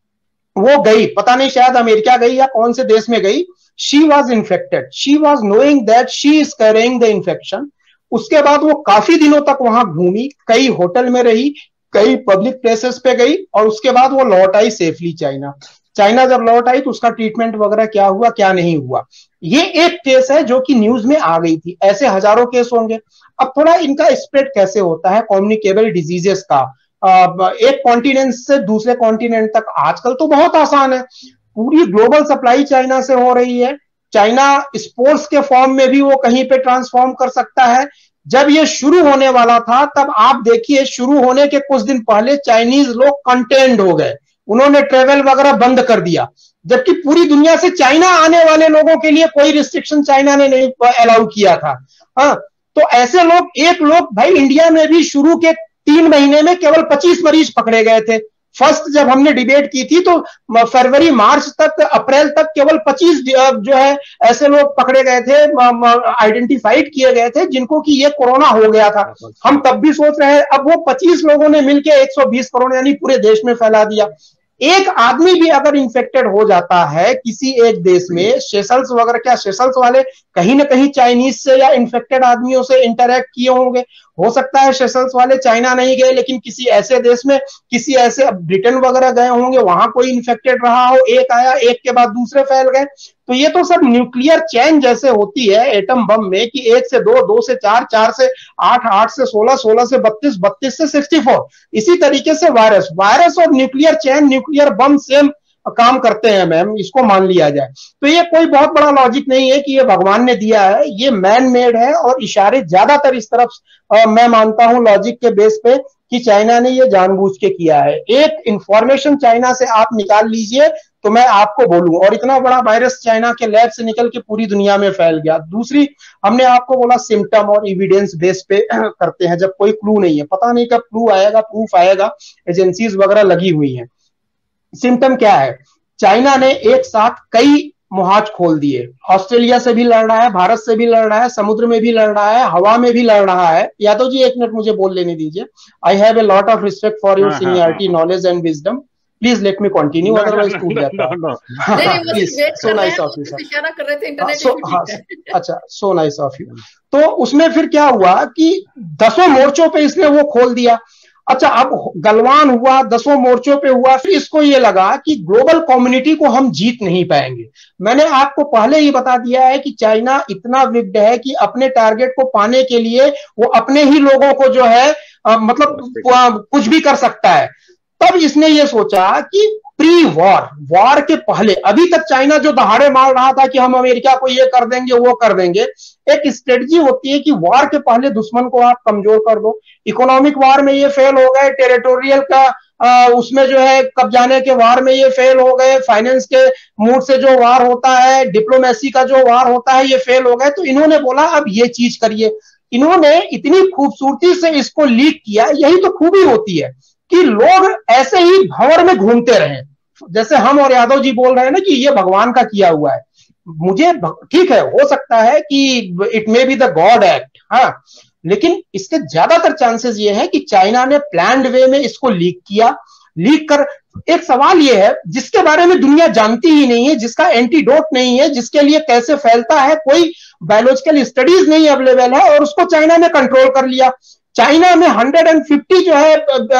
वो गई, पता नहीं शायद अमेरिका गई या कौन से देश में गई। She was infected, she was knowing that she is carrying the infection. उसके बाद वो काफी दिनों तक वहां घूमी, कई होटल में रही, कई पब्लिक प्लेसेस पे गई, और उसके बाद वो लौट आई सेफली चाइना। चाइना जब लौट आई तो उसका ट्रीटमेंट वगैरह क्या हुआ क्या नहीं हुआ, ये एक केस है जो कि न्यूज में आ गई थी। ऐसे हजारों केस होंगे। अब थोड़ा इनका स्प्रेड कैसे होता है कम्युनिकेबल डिजीजेस का, एक कॉन्टिनेंट से दूसरे कॉन्टिनेंट तक, आजकल तो बहुत आसान है। पूरी ग्लोबल सप्लाई चाइना से हो रही है। चाइना स्पोर्ट्स के फॉर्म में भी वो कहीं पे ट्रांसफॉर्म कर सकता है। जब ये शुरू होने वाला था, तब आप देखिए, शुरू होने के कुछ दिन पहले चाइनीज लोग कंटेंड हो गए, उन्होंने ट्रेवल वगैरह बंद कर दिया, जबकि पूरी दुनिया से चाइना आने वाले लोगों के लिए कोई रिस्ट्रिक्शन चाइना ने नहीं अलाउ किया था। हाँ, तो ऐसे लोग भाई इंडिया में भी शुरू के 3 महीने में केवल 25 मरीज पकड़े गए थे। फर्स्ट जब हमने डिबेट की थी तो फरवरी मार्च तक, अप्रैल तक केवल 25 जो है ऐसे लोग पकड़े गए थे, आइडेंटिफाइड किए गए थे जिनको कि ये कोरोना हो गया था। हम तब भी सोच रहे हैं, अब वो 25 लोगों ने मिलकर 120 करोड़ यानी पूरे देश में फैला दिया। एक आदमी भी अगर इन्फेक्टेड हो जाता है किसी एक देश में, सेशल्स वगैरह, क्या सेशल्स वाले कहीं ना कहीं चाइनीज से या इन्फेक्टेड आदमियों से इंटरेक्ट किए होंगे, हो सकता है सेशल्स वाले चाइना नहीं गए लेकिन किसी ऐसे देश में, किसी ऐसे ब्रिटेन वगैरह गए होंगे, वहां कोई इन्फेक्टेड रहा हो, एक आया, एक के बाद दूसरे फैल गए। तो ये तो सब न्यूक्लियर चेन जैसे होती है एटम बम में कि 1 से 2, 2 से 4, 4 से 8, 8 से 16, 16 से 32, 32 से 64, इसी तरीके से वायरस और nuclear chain, nuclear bomb same काम करते हैं मैम, इसको मान लिया जाए। तो ये कोई बहुत बड़ा लॉजिक नहीं है कि ये भगवान ने दिया है, ये मैन मेड है और इशारे ज्यादातर इस तरफ मैं मानता हूं लॉजिक के बेस पे कि चाइना ने ये जानबूझ के किया है। एक इंफॉर्मेशन चाइना से आप निकाल लीजिए तो मैं आपको बोलूं, और इतना बड़ा वायरस चाइना के लैब से निकल के पूरी दुनिया में फैल गया। दूसरी, हमने आपको बोला सिम्टम और एविडेंस बेस पे करते हैं, जब कोई क्लू नहीं है, पता नहीं कब क्लू आएगा, प्रूफ आएगा, एजेंसीज वगैरह लगी हुई हैं। सिम्टम क्या है? चाइना ने एक साथ कई मुहाज खोल दिए, ऑस्ट्रेलिया से भी लड़ रहा है, भारत से भी लड़ रहा है, समुद्र में भी लड़ रहा है, हवा में भी लड़ रहा है। यादव जी 1 मिनट मुझे बोल लेने दीजिए। I have a lot of respect for your seniority, knowledge and wisdom, please let me continue, otherwise टूट जाता है। Please, so nice of you sir. अच्छा, सो नाइस ऑफ यू। तो उसमें फिर क्या हुआ कि 10 मोर्चों पे इसने वो खोल दिया। अच्छा, अब गलवान हुआ, 10 मोर्चों पे हुआ, फिर इसको ये लगा कि ग्लोबल कम्युनिटी को हम जीत नहीं पाएंगे। मैंने आपको पहले ही बता दिया है कि चाइना इतना विक्ड है कि अपने टारगेट को पाने के लिए वो अपने ही लोगों को जो है मतलब कुछ भी कर सकता है। तब इसने ये सोचा कि प्री वॉर के पहले, अभी तक चाइना जो दहाड़े मार रहा था कि हम अमेरिका को ये कर देंगे वो कर देंगे, एक स्ट्रेटजी होती है कि वॉर के पहले दुश्मन को आप कमजोर कर दो। इकोनॉमिक वॉर में ये फेल हो गए, टेरिटोरियल का उसमें जो है कब्जाने के वार में ये फेल हो गए, फाइनेंस के मूड से जो वार होता है, डिप्लोमेसी का जो वार होता है, ये फेल हो गए। तो इन्होंने बोला अब ये चीज करिए। इन्होंने इतनी खूबसूरती से इसको लीक किया। यही तो खूबी होती है कि लोग ऐसे ही भंवर में घूमते रहे, जैसे हम और यादव जी बोल रहे हैं ना कि ये भगवान का किया हुआ है। मुझे ठीक है, हो सकता है कि it may be the God act, हाँ, लेकिन इसके ज्यादातर चांसेस ये है कि चाइना ने प्लान्ड वे में इसको लीक किया। लीक कर, एक सवाल ये है जिसके बारे में दुनिया जानती ही नहीं है, जिसका एंटीडोट नहीं है, जिसके लिए कैसे फैलता है कोई बायोलॉजिकल स्टडीज नहीं अवेलेबल है, और उसको चाइना ने कंट्रोल कर लिया। चाइना में 150 जो है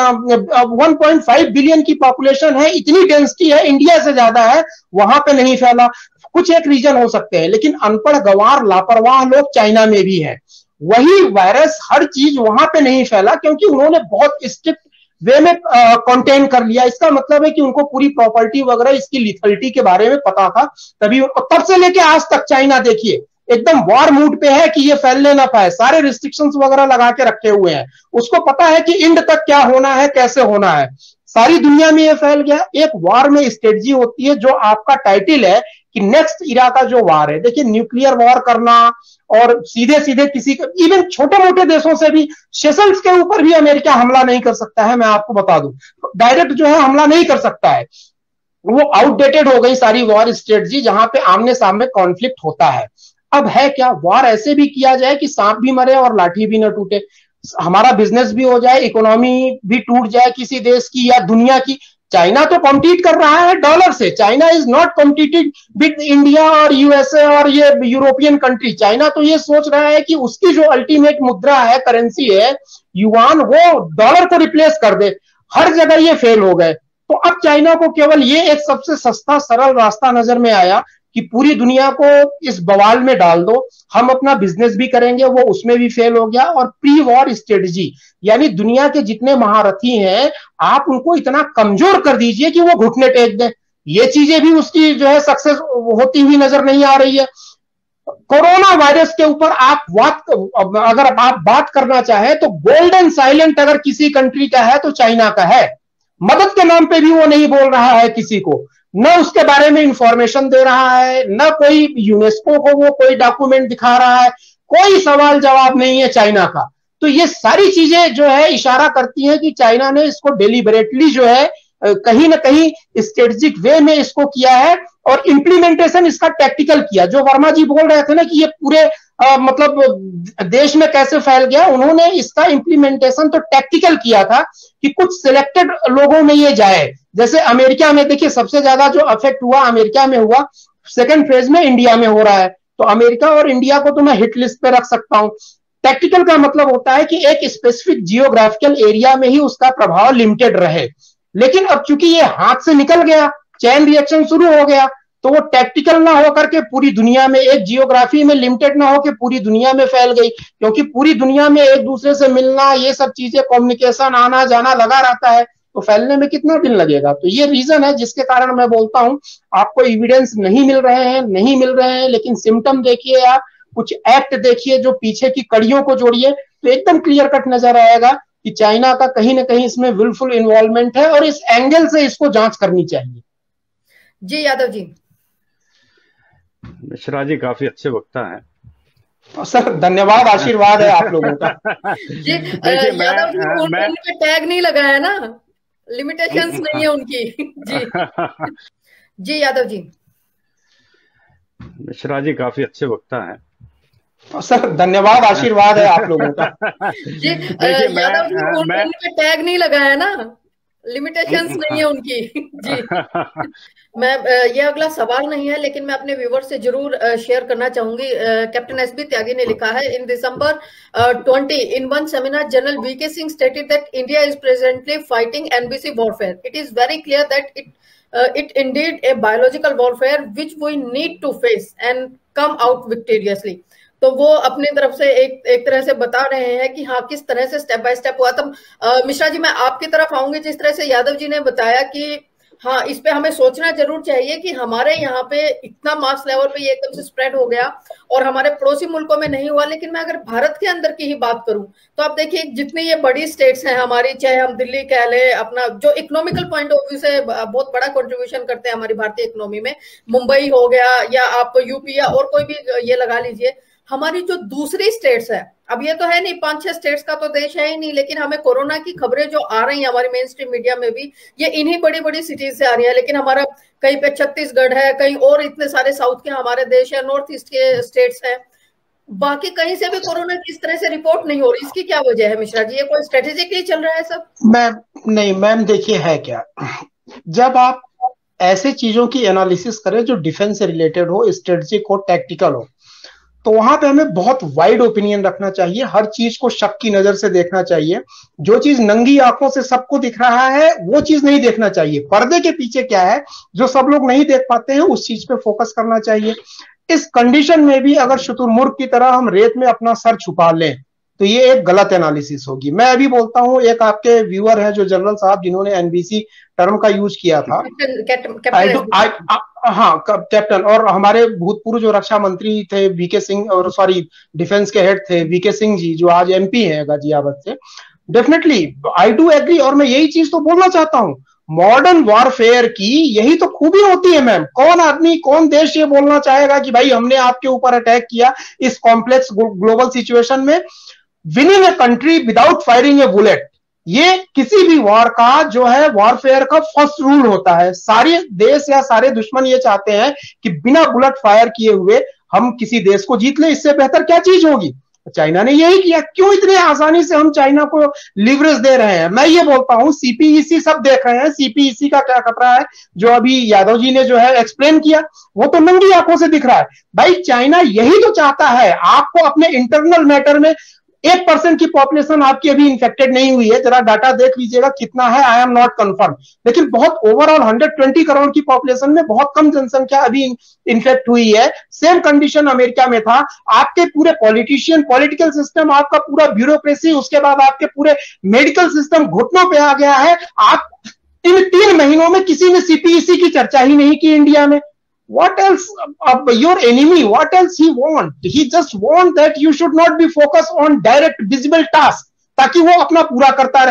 1.5 बिलियन की पॉपुलेशन है, इतनी डेंसिटी है, इंडिया से ज्यादा है, वहां पे नहीं फैला। कुछ एक रीजन हो सकते हैं, लेकिन अनपढ़ गंवार लापरवाह लोग चाइना में भी है। वही वायरस हर चीज वहां पे नहीं फैला क्योंकि उन्होंने बहुत स्ट्रिक्ट वे में कंटेन कर लिया। इसका मतलब है कि उनको पूरी प्रॉपर्टी वगैरह इसकी लिथलिटी के बारे में पता था, तभी तब से लेके आज तक चाइना देखिए एकदम वॉर मूड पे है कि ये फैलने ना पाए, सारे रिस्ट्रिक्शंस वगैरह लगा के रखे हुए हैं। उसको पता है कि इंड तक क्या होना है, कैसे होना है। सारी दुनिया में ये फैल गया। एक वॉर में स्ट्रेटजी होती है, जो आपका टाइटल है कि नेक्स्ट इरा का जो वॉर है। देखिए, न्यूक्लियर वॉर करना और सीधे सीधे किसी, इवन छोटे मोटे देशों से भी, सेशल्स के ऊपर भी अमेरिका हमला नहीं कर सकता है, मैं आपको बता दूं, डायरेक्ट जो है हमला नहीं कर सकता है। वो आउटडेटेड हो गई सारी वॉर स्ट्रेटजी, जहां पे आमने सामने कॉन्फ्लिक्ट होता है। अब है क्या, वॉर ऐसे भी किया जाए कि सांप भी मरे और लाठी भी न टूटे, हमारा बिजनेस भी हो जाए, इकोनॉमी भी टूट जाए किसी देश की या दुनिया की। चाइना तो कॉम्पीट कर रहा है डॉलर से। China is not competing with India और यूएसए और ये यूरोपियन कंट्री। चाइना तो ये सोच रहा है कि उसकी जो अल्टीमेट मुद्रा है, करेंसी है युआन, वो डॉलर को रिप्लेस कर दे। हर जगह ये फेल हो गए। तो अब चाइना को केवल ये एक सबसे सस्ता सरल रास्ता नजर में आया कि पूरी दुनिया को इस बवाल में डाल दो, हम अपना बिजनेस भी करेंगे। वो उसमें भी फेल हो गया। और प्री वॉर स्ट्रेटजी, यानी दुनिया के जितने महारथी हैं आप उनको इतना कमजोर कर दीजिए कि वो घुटने टेक दें। ये चीजें भी उसकी जो है सक्सेस होती हुई नजर नहीं आ रही है। कोरोना वायरस के ऊपर अगर आप बात करना चाहें तो गोल्डन साइलेंट अगर किसी कंट्री का है तो चाइना का है। मदद के नाम पे भी वो नहीं बोल रहा है किसी को, न उसके बारे में इंफॉर्मेशन दे रहा है, न कोई यूनेस्को को वो कोई डॉक्यूमेंट दिखा रहा है, कोई सवाल जवाब नहीं है चाइना का। तो ये सारी चीजें जो है इशारा करती हैं कि चाइना ने इसको डेलिबरेटली जो है कहीं ना कहीं स्ट्रेटेजिक वे में इसको किया है, और इंप्लीमेंटेशन इसका टैक्टिकल किया। जो वर्मा जी बोल रहे थे ना कि ये पूरे मतलब देश में कैसे फैल गया, उन्होंने इसका इंप्लीमेंटेशन तो टैक्टिकल किया था कि कुछ सिलेक्टेड लोगों में ये जाए। जैसे अमेरिका में देखिए सबसे ज्यादा जो अफेक्ट हुआ अमेरिका में हुआ, सेकेंड फेज में इंडिया में हो रहा है। तो अमेरिका और इंडिया को तो मैं हिट लिस्ट पे रख सकता हूं। टैक्टिकल का मतलब होता है कि एक स्पेसिफिक जियोग्राफिकल एरिया में ही उसका प्रभाव लिमिटेड रहे, लेकिन अब चूंकि ये हाथ से निकल गया, चैन रिएक्शन शुरू हो गया, तो वो टैक्टिकल ना होकर के पूरी दुनिया में, एक जियोग्राफी में लिमिटेड ना होकर पूरी दुनिया में फैल गई। क्योंकि पूरी दुनिया में एक दूसरे से मिलना, ये सब चीजें, कम्युनिकेशन आना जाना लगा रहता है, तो फैलने में कितना दिन लगेगा। तो ये रीजन है जिसके कारण मैं बोलता हूं आपको एविडेंस नहीं मिल रहे हैं, लेकिन सिम्टम देखिए, आप कुछ एक्ट देखिए, जो पीछे की कड़ियों को जोड़िए, तो एकदम क्लियर कट नजर आएगा कि चाइना का कहीं ना कहीं इसमें विलफुल इन्वॉल्वमेंट है, और इस एंगल से इसको जांच करनी चाहिए। जी यादव जी। मिश्रा जी काफी अच्छे वक्ता हैं। सर धन्यवाद, आशीर्वाद है आप लोगों का। जी यादव जी, उनका टैग नहीं लगा है ना, लिमिटेशंस नहीं है उनकी। जी जी यादव जी। मिश्रा जी काफी अच्छे वक्ता हैं। सर धन्यवाद, आशीर्वाद है आप लोगों का। जी यादव जी, उनका टैग नहीं लगा है ना, लिमिटेशंस नहीं है उनकी। जी मैं ये अगला सवाल नहीं है, लेकिन मैं अपने व्यूअर से जरूर शेयर करना चाहूंगी। कैप्टन एसबी त्यागी ने लिखा है, in December 20 in one seminar General VK Singh stated that India is presently fighting NBC warfare. It is very clear that it indeed a biological warfare which we need to face and come out victoriously। तो वो अपनी तरफ से एक तरह से बता रहे हैं कि हाँ किस तरह से स्टेप बाय स्टेप हुआ। तब मिश्रा जी मैं आपकी तरफ आऊंगी, जिस तरह से यादव जी ने बताया कि हाँ इस पे हमें सोचना जरूर चाहिए कि हमारे यहाँ पे इतना मास लेवल पे ये एकदम से स्प्रेड हो गया और हमारे पड़ोसी मुल्कों में नहीं हुआ। लेकिन मैं अगर भारत के अंदर की ही बात करूं तो आप देखिए जितनी ये बड़ी स्टेट्स हैं हमारी, चाहे हम दिल्ली कह ले, अपना जो इकोनॉमिकल पॉइंट ऑफ व्यू से बहुत बड़ा कंट्रीब्यूशन करते हैं हमारी भारतीय इकोनॉमी में, मुंबई हो गया या आप यूपी या और कोई भी ये लगा लीजिए। हमारी जो दूसरी स्टेट्स है, अब ये तो है नहीं 5-6 स्टेट्स का तो देश है ही नहीं, लेकिन हमें कोरोना की खबरें जो आ रही हैं हमारी मेन स्ट्रीम मीडिया में भी, ये इन्हीं बड़ी बड़ी सिटीज से आ रही है। लेकिन हमारा कहीं पे छत्तीसगढ़ है, कहीं और इतने सारे साउथ के हमारे देश है, नॉर्थ ईस्ट के स्टेट्स है, बाकी कहीं से भी कोरोना की इस तरह से रिपोर्ट नहीं हो रही। इसकी क्या वजह है मिश्रा जी? ये कोई स्ट्रेटेजिकली चल रहा है सब? मैम देखिए है क्या, जब आप ऐसे चीजों की एनालिसिस करें जो डिफेंस से रिलेटेड हो, स्ट्रेटेजिक हो, टैक्टिकल हो, तो वहां पे हमें बहुत वाइड ओपिनियन रखना चाहिए। हर चीज को शक की नजर से देखना चाहिए। जो चीज नंगी आंखों से सबको दिख रहा है वो चीज नहीं देखना चाहिए। पर्दे के पीछे क्या है जो सब लोग नहीं देख पाते हैं, उस चीज पे फोकस करना चाहिए। इस कंडीशन में भी अगर शुतुरमुर्ग की तरह हम रेत में अपना सर छुपा लें तो ये एक गलत एनालिसिस होगी। मैं अभी बोलता हूं, एक आपके व्यूअर है जो जनरल साहब जिन्होंने एनबीसी टर्म का यूज किया था, हाँ कैप्टन, और हमारे भूतपूर्व जो रक्षा मंत्री थे वीके सिंह, और सॉरी डिफेंस के हेड थे वीके सिंह जी, जो आज एमपी हैं गाजियाबाद से। डेफिनेटली आई डू एग्री, और मैं यही चीज तो बोलना चाहता हूं, मॉडर्न वॉरफेयर की यही तो खूबी होती है मैम। कौन आदमी, कौन देश ये बोलना चाहेगा कि भाई हमने आपके ऊपर अटैक किया इस कॉम्प्लेक्स ग्लोबल सिचुएशन में, winning a country without firing a bullet, ये किसी भी वॉर का जो है वॉरफेयर का फर्स्ट रूल होता है। सारे देश या सारे दुश्मन ये चाहते हैं कि बिना बुलेट फायर किए हुए हम किसी देश को जीत ले। इससे बेहतर क्या चीज होगी? चाइना ने यही किया। क्यों इतने आसानी से हम चाइना को लिवरेज दे रहे हैं? मैं ये बोलता हूं सीपीईसी सब देख रहे हैं, सीपीईसी का क्या खतरा है जो अभी यादव जी ने जो है एक्सप्लेन किया, वो तो नंगी आंखों से दिख रहा है। भाई चाइना यही तो चाहता है, आपको अपने इंटरनल मैटर में 1% की पॉपुलेशन आपकी अभी इन्फेक्टेड नहीं हुई है, जरा डाटा देख लीजिएगा कितना है, आई एम नॉट कंफर्म, लेकिन बहुत ओवरऑल 120 करोड़ की पॉपुलेशन में बहुत कम जनसंख्या अभी इन्फेक्ट हुई है। सेम कंडीशन अमेरिका में था। आपके पूरे पॉलिटिशियन, पॉलिटिकल सिस्टम, आपका पूरा ब्यूरोक्रेसी, उसके बाद आपके पूरे मेडिकल सिस्टम घुटनों पे आ गया है। आप इन 3 महीनों में किसी ने सीपीईसी की चर्चा ही नहीं की इंडिया में। What else your enemy, what else he want? He just want that you should not be focused on direct visible task, ताकि वो अपना पूरा करता रहे।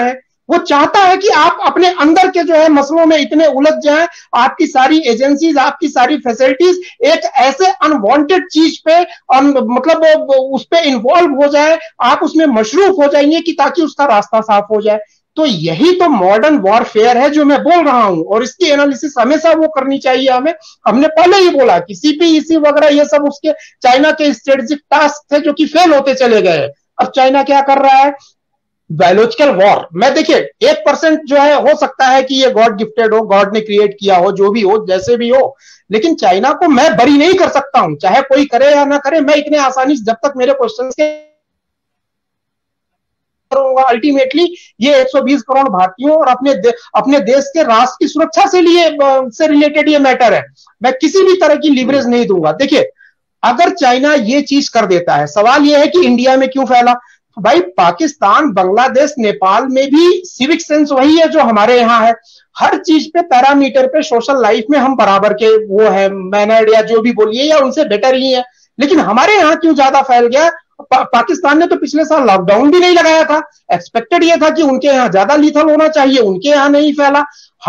वो चाहता है कि आप अपने अंदर के जो है मसलों में इतने उलझ जाएं, आपकी सारी एजेंसीज, आपकी सारी फैसिलिटीज एक ऐसे अनवांटेड चीज पे मतलब उस पे इन्वॉल्व हो जाए, आप उसमें मशरूफ हो जाएंगे कि ताकि उसका रास्ता साफ हो जाए। तो यही तो मॉडर्न वॉरफेयर है जो मैं बोल रहा हूं, और इसकी एनालिसिस हमेशा वो करनी चाहिए हमें। हमने पहले ही बोला कि सीपीईसी वगैरह ये सब उसके चाइना के स्ट्रेटेजिक टास्क थे जो कि फेल होते चले गए। अब चाइना क्या कर रहा है, बायोलॉजिकल वॉर में। देखिए 1% जो है हो सकता है कि ये गॉड गिफ्टेड हो, गॉड ने क्रिएट किया हो, जो भी हो जैसे भी हो, लेकिन चाइना को मैं बरी नहीं कर सकता हूं, चाहे कोई करे या ना करे। मैं इतने आसानी से, जब तक मेरे क्वेश्चन के अल्टीमेटली ये 120 करोड़ भारतीयों और अपने देश के राष्ट्र की सुरक्षा से रिलेटेड ये मैटर है, मैं किसी भी तरह की लीवरेज नहीं दूंगा। देखिए अगर चाइना ये चीज कर देता है, सवाल ये है कि इंडिया में क्यों फैला। भाई पाकिस्तान, बांग्लादेश, नेपाल में भी सिविक सेंस वही है जो हमारे यहाँ है। हर चीज पे, पैरामीटर पे, सोशल लाइफ में हम बराबर के वो है, मैनर्ड या जो भी बोलिए, या उनसे बेटर ही है। लेकिन हमारे यहाँ क्यों ज्यादा फैल गया। पाकिस्तान ने तो पिछले साल लॉकडाउन भी नहीं लगाया था, एक्सपेक्टेड ये था कि उनके यहाँ ज्यादा लीथल होना चाहिए, उनके यहाँ नहीं फैला।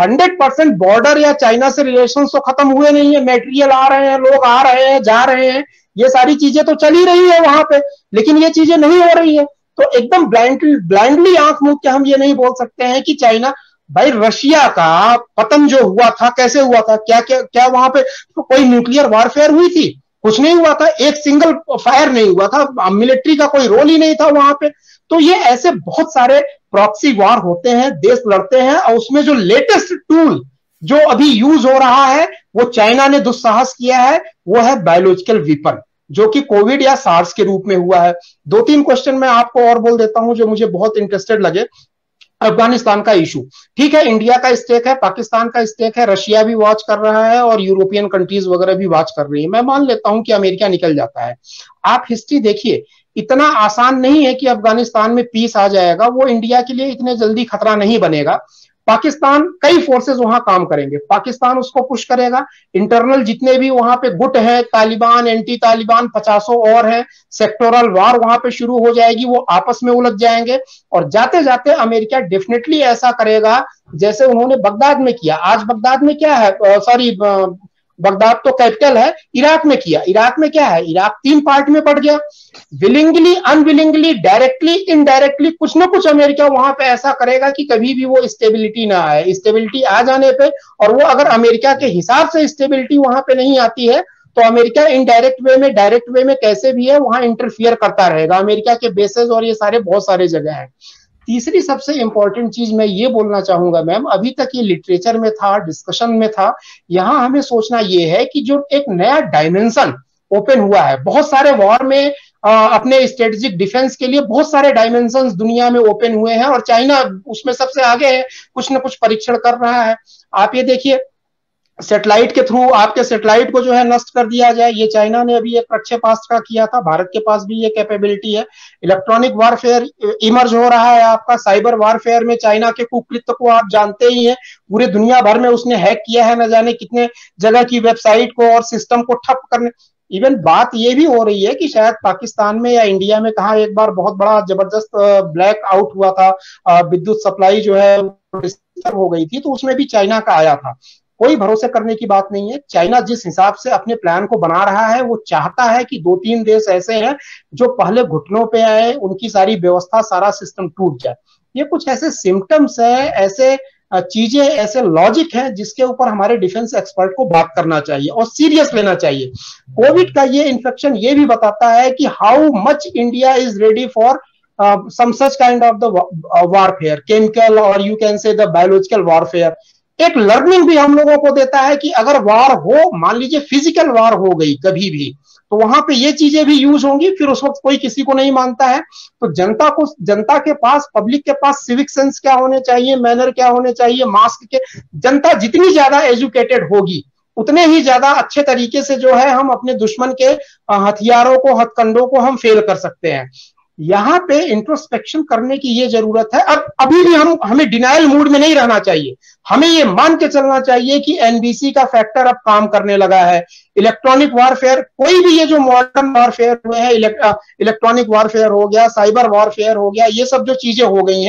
100% बॉर्डर या चाइना से रिलेशन तो खत्म हुए नहीं है, मेटेरियल आ रहे हैं, लोग आ रहे हैं, जा रहे हैं, ये सारी चीजें तो चल ही रही है वहां पे, लेकिन ये चीजें नहीं हो रही है। तो एकदम ब्लाइंडली आंख मूंद के हम ये नहीं बोल सकते हैं कि चाइना, भाई रशिया का पतन जो हुआ था कैसे हुआ था, क्या क्या क्या वहां पे कोई न्यूक्लियर वॉरफेयर हुई थी, कुछ नहीं हुआ था, एक सिंगल फायर नहीं हुआ था, मिलिट्री का कोई रोल ही नहीं था वहां पे। तो ये ऐसे बहुत सारे प्रॉक्सी वॉर होते हैं, देश लड़ते हैं, और उसमें जो लेटेस्ट टूल जो अभी यूज हो रहा है वो चाइना ने दुस्साहस किया है, वो है बायोलॉजिकल वेपन, जो कि कोविड या सार्स के रूप में हुआ है। 2-3 क्वेश्चन मैं आपको और बोल देता हूं जो मुझे बहुत इंटरेस्टेड लगे। अफगानिस्तान का इशू, ठीक है, इंडिया का स्टेक है, पाकिस्तान का स्टेक है, रशिया भी वॉच कर रहा है और यूरोपियन कंट्रीज वगैरह भी वॉच कर रही है। मैं मान लेता हूं कि अमेरिका निकल जाता है। आप हिस्ट्री देखिए, इतना आसान नहीं है कि अफगानिस्तान में पीस आ जाएगा, वो इंडिया के लिए इतने जल्दी खतरा नहीं बनेगा। पाकिस्तान, कई फोर्सेस वहां काम करेंगे, पाकिस्तान उसको पुश करेगा। इंटरनल जितने भी वहां पे गुट है, तालिबान, एंटी तालिबान 50 और हैं, सेक्टोरल वॉर वहां पे शुरू हो जाएगी, वो आपस में उलझ जाएंगे। और जाते जाते अमेरिका डेफिनेटली ऐसा करेगा जैसे उन्होंने बगदाद में किया। आज बगदाद में क्या है, सॉरी बगदाद तो कैपिटल है, इराक में किया। इराक में क्या है, इराक 3 पार्ट में पड़ गया। विलिंगली, अनविलिंगली, डायरेक्टली, इनडायरेक्टली कुछ ना कुछ अमेरिका वहां पे ऐसा करेगा कि कभी भी वो स्टेबिलिटी ना आए। स्टेबिलिटी आ जाने पे, और वो अगर अमेरिका के हिसाब से स्टेबिलिटी वहां पे नहीं आती है, तो अमेरिका इनडायरेक्ट वे में, डायरेक्ट वे में कैसे भी है वहां इंटरफियर करता रहेगा। अमेरिका के बेसेस और ये सारे बहुत सारे जगह हैं। तीसरी सबसे इंपॉर्टेंट चीज मैं ये बोलना चाहूंगा मैम, अभी तक ये लिटरेचर में था, डिस्कशन में था, यहां हमें सोचना ये है कि जो एक नया डायमेंशन ओपन हुआ है, बहुत सारे वॉर में अपने स्ट्रेटेजिक डिफेंस के लिए बहुत सारे डायमेंशंस दुनिया में ओपन हुए हैं, और चाइना उसमें सबसे आगे है, कुछ ना कुछ परीक्षण कर रहा है। आप ये देखिए, सैटेलाइट के थ्रू आपके सैटेलाइट को जो है नष्ट कर दिया जाए, ये चाइना ने अभी एक प्रक्षेपास्त्र का किया था, भारत के पास भी ये कैपेबिलिटी है। इलेक्ट्रॉनिक वॉरफेयर इमर्ज हो रहा है आपका, साइबर वॉरफेयर में चाइना के कुकृत्य को आप जानते ही हैं, पूरे दुनिया भर में उसने हैक किया है, न जाने कितने जगह की वेबसाइट को और सिस्टम को ठप करने। इवन बात ये भी हो रही है कि शायद पाकिस्तान में या इंडिया में कहा एक बार बहुत बड़ा जबरदस्त ब्लैक आउट हुआ था, विद्युत सप्लाई जो है डिस्टर्ब हो गई थी, तो उसमें भी चाइना का आया था। कोई भरोसे करने की बात नहीं है। चाइना जिस हिसाब से अपने प्लान को बना रहा है, वो चाहता है कि 2-3 देश ऐसे हैं जो पहले घुटनों पे आए, उनकी सारी व्यवस्था, सारा सिस्टम टूट जाए। ये कुछ ऐसे सिम्टम्स है, ऐसे चीजें, ऐसे लॉजिक है जिसके ऊपर हमारे डिफेंस एक्सपर्ट को बात करना चाहिए और सीरियस लेना चाहिए। कोविड का ये इन्फेक्शन ये भी बताता है कि how much India is ready for some such kind of the warfare, chemical or you can say the biological warfare। एक लर्निंग भी हम लोगों को देता है कि अगर वार हो, मान लीजिए फिजिकल वार हो गई कभी भी, तो वहां पे ये चीजें भी यूज होंगी, फिर उस वक्त कोई किसी को नहीं मानता है। तो जनता के पास, पब्लिक के पास सिविक सेंस क्या होने चाहिए, मैनर क्या होने चाहिए, मास्क के, जनता जितनी ज्यादा एजुकेटेड होगी उतने ही ज्यादा अच्छे तरीके से जो है हम अपने दुश्मन के हथियारों को, हथकंडों को हम फेल कर सकते हैं। यहाँ पे इंट्रोस्पेक्शन करने की ये जरूरत है। अब अभी भी हमें डिनायल मूड में नहीं रहना चाहिए, हमें ये मान के चलना चाहिए कि एनबीसी का फैक्टर अब काम करने लगा है। इलेक्ट्रॉनिक वॉरफेयर, कोई भी ये जो मॉडर्न वॉरफेयर हुए हैं, इलेक्ट्रॉनिक वॉरफेयर हो गया, साइबर वॉरफेयर हो गया, ये सब जो चीजें हो गई हैं,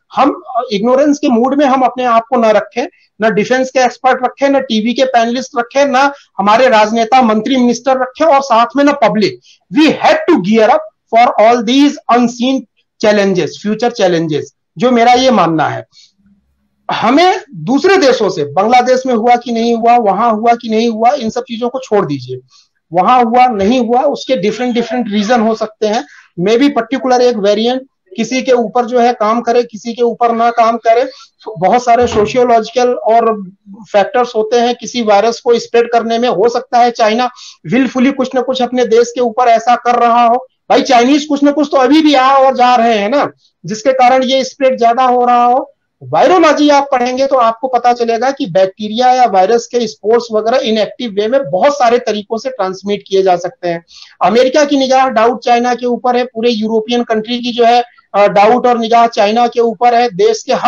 हम इग्नोरेंस के मूड में हम अपने आप को ना रखें, ना डिफेंस के एक्सपर्ट रखें, ना टीवी के पैनलिस्ट रखें, ना हमारे राजनेता मंत्री मिनिस्टर रखें, और साथ में ना public. We have to gear up for all these unseen challenges, future challenges, जो मेरा ये मानना है। हमें दूसरे देशों से, बांग्लादेश में हुआ कि नहीं हुआ, वहां हुआ कि नहीं हुआ, इन सब चीजों को छोड़ दीजिए। वहां हुआ नहीं हुआ, उसके डिफरेंट डिफरेंट रीजन हो सकते हैं। मे बी पर्टिकुलर एक वेरिएंट किसी के ऊपर जो है काम करे, किसी के ऊपर ना काम करे। बहुत सारे सोशियोलॉजिकल और फैक्टर्स होते हैं किसी वायरस को स्प्रेड करने में। हो सकता है चाइना विलफुली कुछ ना कुछ अपने देश के ऊपर ऐसा कर रहा हो। भाई चाइनीज कुछ ना कुछ तो अभी भी आ और जा रहे हैं ना, जिसके कारण ये स्प्रेड ज्यादा हो रहा हो। वायरोलॉजी आप पढ़ेंगे तो आपको पता चलेगा कि बैक्टीरिया या वायरस के स्पोर्स वगैरह इनएक्टिव वे में बहुत सारे तरीकों से ट्रांसमिट किए जा सकते हैं। अमेरिका की निगाह डाउट चाइना के ऊपर है, पूरे यूरोपियन कंट्री की जो है डाउट और निगाह चाइना के ऊपर है, देश के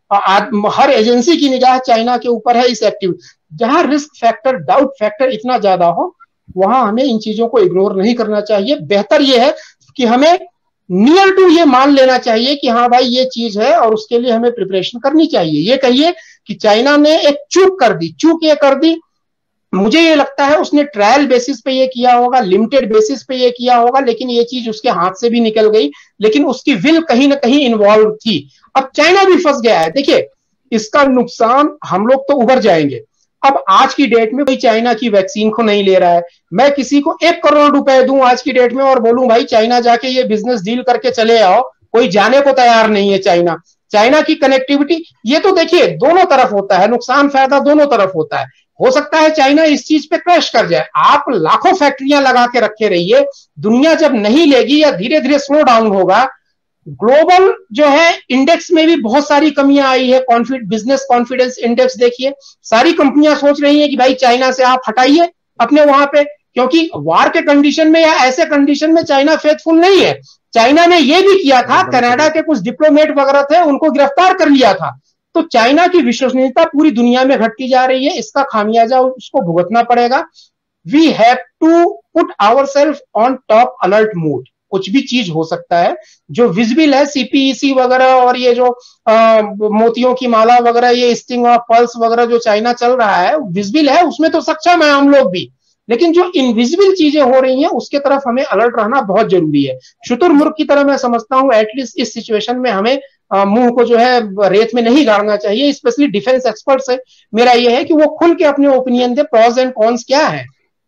हर एजेंसी की निगाह चाइना के ऊपर है इस एक्टिव। जहां रिस्क फैक्टर, डाउट फैक्टर इतना ज्यादा हो, वहां हमें इन चीजों को इग्नोर नहीं करना चाहिए। बेहतर यह है कि हमें नियर टू ये मान लेना चाहिए कि हाँ भाई ये चीज है और उसके लिए हमें प्रिपरेशन करनी चाहिए। ये कहिए कि चाइना ने एक चूक कर दी, चूक ये कर दी, मुझे ये लगता है उसने ट्रायल बेसिस पे ये किया होगा, लिमिटेड बेसिस पे ये किया होगा, लेकिन ये चीज उसके हाथ से भी निकल गई, लेकिन उसकी विल कहीं ना कहीं इन्वॉल्व थी। अब चाइना भी फंस गया है। देखिए इसका नुकसान हम लोग तो उभर जाएंगे। अब आज की डेट में कोई चाइना की वैक्सीन को नहीं ले रहा है। मैं किसी को 1 करोड़ रुपए दूं आज की डेट में और बोलूं भाई चाइना जाके ये बिजनेस डील करके चले आओ, कोई जाने को तैयार नहीं है। चाइना की कनेक्टिविटी, ये तो देखिए दोनों तरफ होता है, नुकसान फायदा दोनों तरफ होता है। हो सकता है चाइना इस चीज पे क्रैश कर जाए। आप लाखों फैक्ट्रियां लगा के रखे रहिए, दुनिया जब नहीं लेगी या धीरे धीरे स्लो डाउन होगा, ग्लोबल जो है इंडेक्स में भी बहुत सारी कमियां आई है। बिजनेस कॉन्फिडेंस इंडेक्स देखिए, सारी कंपनियां सोच रही हैं कि भाई चाइना से आप हटाइए अपने वहां पे, क्योंकि वार के कंडीशन में या ऐसे कंडीशन में चाइना फेथफुल नहीं है। चाइना ने यह भी किया था, कनाडा के कुछ डिप्लोमेट वगैरह थे उनको गिरफ्तार कर लिया था। तो चाइना की विश्वसनीयता पूरी दुनिया में घटती जा रही है, इसका खामियाजा उसको भुगतना पड़ेगा। We have to put ourselves on top alert mode. कुछ भी चीज हो सकता है जो विजिबल है, सीपीईसी वगैरह और ये जो मोतियों की माला वगैरह, ये स्टिंग ऑफ पल्स वगैरह जो चाइना चल रहा है विजिबल है, उसमें तो सक्षम है हम लोग भी, लेकिन जो इनविजिबल चीजें हो रही हैं उसके तरफ हमें अलर्ट रहना बहुत जरूरी है। शुतुरमुर्ग की तरह मैं समझता हूं एटलीस्ट इस सिचुएशन में हमें मुंह को जो है रेत में नहीं गाड़ना चाहिए। स्पेशली डिफेंस एक्सपर्ट से मेरा यह है कि वो खुल के अपने ओपिनियन दे, प्रॉज एंड कॉन्स क्या है।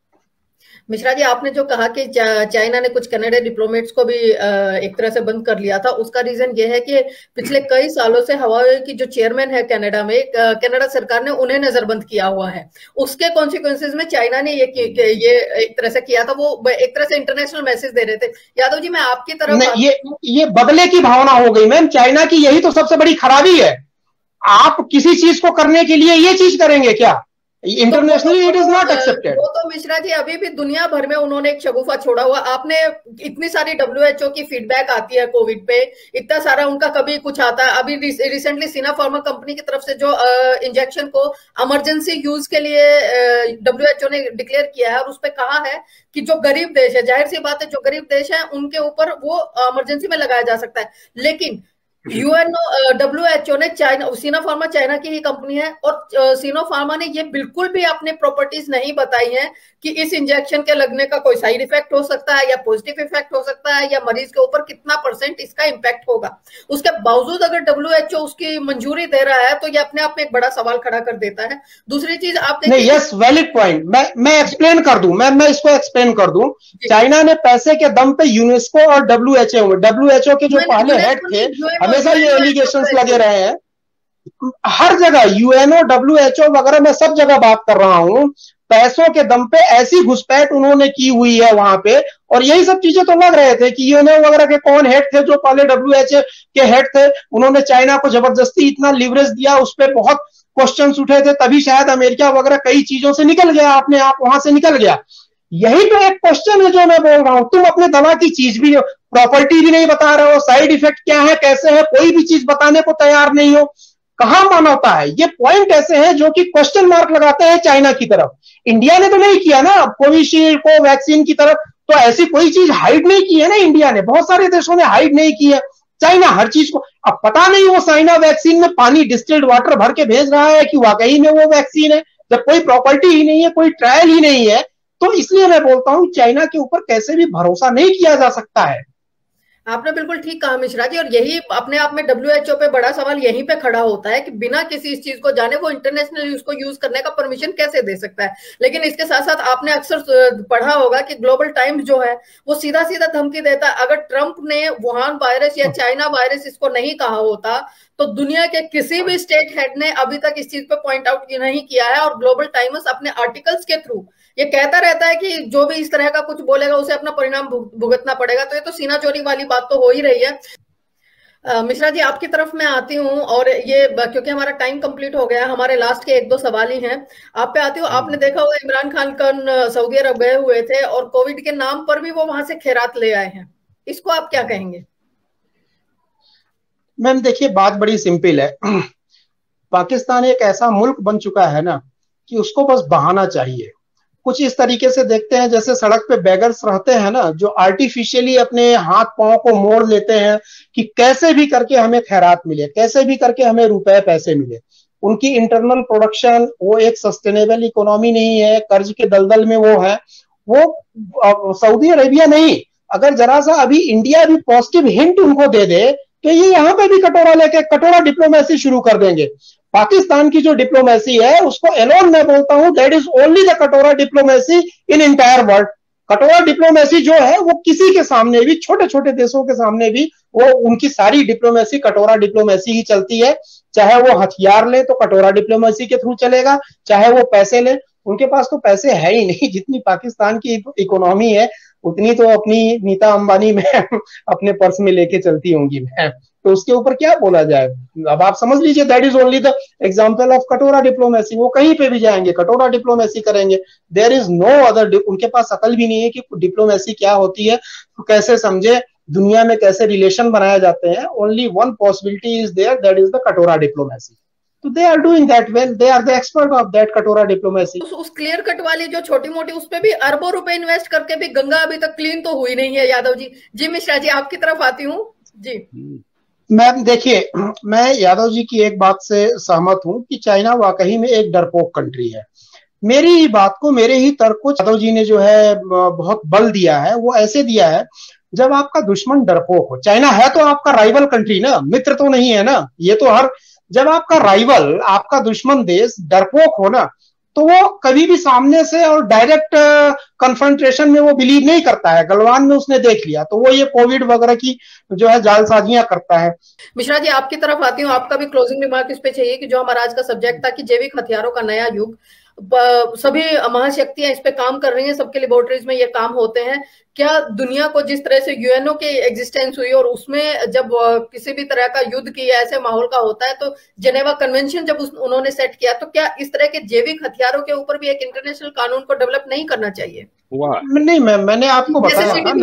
मिश्रा जी, आपने जो कहा कि चाइना ने कुछ कनाडा डिप्लोमेट्स को भी एक तरह से बंद कर लिया था, उसका रीजन ये है कि पिछले कई सालों से हवाई की जो चेयरमैन है कनाडा में, कनाडा सरकार ने उन्हें नजरबंद किया हुआ है। उसके कॉन्सिक्वेंसेज में चाइना ने ये एक तरह से किया था। वो एक तरह से इंटरनेशनल मैसेज दे रहे थे। यादव जी, मैं आपकी तरफ ये बदले की भावना हो गई मैम चाइना की, यही तो सबसे बड़ी खराबी है। आप किसी चीज को करने के लिए ये चीज करेंगे क्या? Internationally it is not accepted. वो तो मिश्रा जी अभी भी दुनिया भर में उन्होंने एक शगुफा छोड़ा हुआ। आपने इतनी सारी WHO की फीडबैक आती है कोविड पे, इतना सारा उनका कभी कुछ आता है। अभी रिसेंटली सीना फार्मा कंपनी की तरफ से जो इंजेक्शन को इमरजेंसी यूज के लिए WHO ने डिक्लेयर किया है और उस पर कहा है कि जो गरीब देश है, जाहिर सी बात है जो गरीब देश है उनके ऊपर वो इमरजेंसी में लगाया जा सकता है। लेकिन WHO ने चाइना, सीनो फार्मा चाइना की ही कंपनी है और सीनो फार्मा ने ये बिल्कुल भी अपने प्रॉपर्टीज नहीं बताई हैं कि इस इंजेक्शन के लगने का कोई साइड इफेक्ट हो सकता है या पॉजिटिव इफेक्ट हो सकता है या मरीज के ऊपर कितना % इसका इम्पैक्ट होगा। उसके बावजूद अगर WHO उसकी मंजूरी दे रहा है तो ये अपने आप में एक बड़ा सवाल खड़ा कर देता है। दूसरी चीज आप देखिए, यस वैलिड पॉइंट, मैं एक्सप्लेन कर दूं, मैं इसको एक्सप्लेन कर दूं। चाइना ने पैसे के दम पे यूनेस्को और WHO के जो पहले हेड थे, हमेशा ये एलिगेशंस लगे रहे हैं हर जगह, UNO WHO वगैरह, मैं सब जगह बात कर रहा हूं। पैसों के दम पे ऐसी घुसपैठ उन्होंने की हुई है वहां पे, और यही सब चीजें तो लग रहे थे कि UNO वगैरह के कौन हेड थे जो पहले WHO के हेड थे, उन्होंने चाइना को जबरदस्ती इतना लिवरेज दिया, उस पर बहुत क्वेश्चंस उठे थे, तभी शायद अमेरिका वगैरह कई चीजों से निकल गया, अपने आप वहां से निकल गया। यही तो एक क्वेश्चन है जो मैं बोल रहा हूं। तुम अपने दवा की चीज भी, प्रॉपर्टी भी नहीं बता रहे हो, साइड इफेक्ट क्या है, कैसे है, कोई भी चीज बताने को तैयार नहीं हो। कहां मानवता है? ये पॉइंट ऐसे हैं जो कि क्वेश्चन मार्क लगाते हैं चाइना की तरफ। इंडिया ने तो नहीं किया ना, कोविशील्ड को वैक्सीन की तरफ तो ऐसी कोई चीज हाइड नहीं की है ना इंडिया ने, बहुत सारे देशों ने हाइड नहीं की है। चाइना हर चीज को, अब पता नहीं वो साइना वैक्सीन में पानी डिस्टिल्ड वाटर भर के भेज रहा है कि वाकई में वो वैक्सीन है, जब कोई प्रॉपर्टी ही नहीं है, कोई ट्रायल ही नहीं है। तो इसलिए मैं बोलता हूं चाइना के ऊपर कैसे भी भरोसा नहीं किया जा सकता है। आपने बिल्कुल ठीक कहा मिश्रा जी, और यही अपने आप में WHO पे बड़ा सवाल यहीं पे खड़ा होता है कि बिना किसी इस चीज को जाने वो इंटरनेशनल उसको यूज करने का परमिशन कैसे दे सकता है। लेकिन इसके साथ साथ आपने अक्सर पढ़ा होगा कि ग्लोबल टाइम्स जो है वो सीधा सीधा धमकी देता है, अगर ट्रंप ने वुहान वायरस या चाइना वायरस इसको नहीं कहा होता तो दुनिया के किसी भी स्टेट हेड ने अभी तक इस चीज पे पॉइंट आउट नहीं किया है। और ग्लोबल टाइम्स अपने आर्टिकल्स के थ्रू ये कहता रहता है कि जो भी इस तरह का कुछ बोलेगा उसे अपना परिणाम भुगतना पड़ेगा। तो ये तो सीना चोरी वाली बात तो हो ही रही है। मिश्रा जी आपकी तरफ मैं आती हूँ, और ये क्योंकि हमारा टाइम कंप्लीट हो गया, हमारे लास्ट के 1-2 सवाल ही हैं, आप पे आती हूँ। आपने देखा होगा इमरान खान कल सऊदी अरब गए हुए थे और कोविड के नाम पर भी वो वहां से खैरात ले आए हैं, इसको आप क्या कहेंगे? मैम देखिए, बात बड़ी सिंपल है। पाकिस्तान एक ऐसा मुल्क बन चुका है ना कि उसको बस बहाना चाहिए। कुछ इस तरीके से देखते हैं जैसे सड़क पे बेगर्स रहते हैं ना, जो आर्टिफिशियली अपने हाथ पांव को मोड़ लेते हैं कि कैसे भी करके हमें खैरात मिले, कैसे भी करके हमें रुपए पैसे मिले। उनकी इंटरनल प्रोडक्शन वो एक सस्टेनेबल इकोनॉमी नहीं है, कर्ज के दलदल में वो है। वो सऊदी अरेबिया नहीं, अगर जरा सा अभी इंडिया भी पॉजिटिव हिंट उनको दे दे तो ये यहाँ पे भी कटोरा लेके कटोरा डिप्लोमेसी शुरू कर देंगे। पाकिस्तान की जो डिप्लोमेसी है उसको एलोन मैं बोलता हूं that is only the katora diplomacy in entire world. कटोरा डिप्लोमेसी जो है वो किसी के सामने भी, छोटे छोटे देशों के सामने भी, वो उनकी सारी डिप्लोमेसी कटोरा डिप्लोमेसी ही चलती है। चाहे वो हथियार ले तो कटोरा डिप्लोमेसी के थ्रू चलेगा, चाहे वो पैसे ले, उनके पास तो पैसे है ही नहीं। जितनी पाकिस्तान की इकोनॉमी है उतनी तो अपनी नीता अंबानी में अपने पर्स में लेके चलती होंगी मैं, तो उसके ऊपर क्या बोला जाए। अब आप समझ लीजिए that is only the example of katora diplomacy. वो कहीं पे भी जाएंगे कटोरा डिप्लोमेसी करेंगे, देयर इज नो अदर। उनके पास अकल भी नहीं है कि डिप्लोमेसी क्या होती है, तो कैसे समझे दुनिया में कैसे रिलेशन बनाए जाते हैं। Only one possibility is there, that is the katora diplomacy. तो they are doing that well, they are the expert of that katora diplomacy. उस क्लियर कट वाली जो छोटी मोटी उस पे भी अरबों रुपए इन्वेस्ट करके भी गंगा अभी तक क्लीन तो हुई नहीं है। यादव जी, जी मिश्रा जी आपकी तरफ आती हूँ जी। मैम देखिए, मैं यादव जी की एक बात से सहमत हूं कि चाइना वाकई में एक डरपोक कंट्री है। मेरी ही बात को, मेरे ही तर्क को यादव जी ने जो है बहुत बल दिया है। वो ऐसे दिया है जब आपका दुश्मन डरपोक हो। चाइना है तो आपका राइवल कंट्री ना, मित्र तो नहीं है ना। ये तो हर, जब आपका राइवल, आपका दुश्मन देश डरपोक हो ना, तो वो कभी भी सामने से और डायरेक्ट कन्फ्रंटेशन में वो बिलीव नहीं करता है। गलवान में उसने देख लिया, तो वो ये कोविड वगैरह की जो है जालसाजियां करता है। मिश्रा जी आपकी तरफ आती हूँ, आपका भी क्लोजिंग रिमार्क इस पे चाहिए कि जो हमारा आज का सब्जेक्ट था कि जैविक हथियारों का नया युग, सभी महाशक्तियां इस पे काम कर रही हैं, सबके लेबोरेटरीज में ये काम होते हैं। क्या दुनिया को जिस तरह से यूएनओ की एग्जिस्टेंस हुई और उसमें जब किसी भी तरह का युद्ध की ऐसे माहौल का होता है तो जेनेवा कन्वेंशन जब उन्होंने सेट किया, तो क्या इस तरह के जैविक हथियारों के ऊपर भी एक इंटरनेशनल कानून को डेवलप नहीं करना चाहिए? नहीं मैम, मैंने आपको बताया था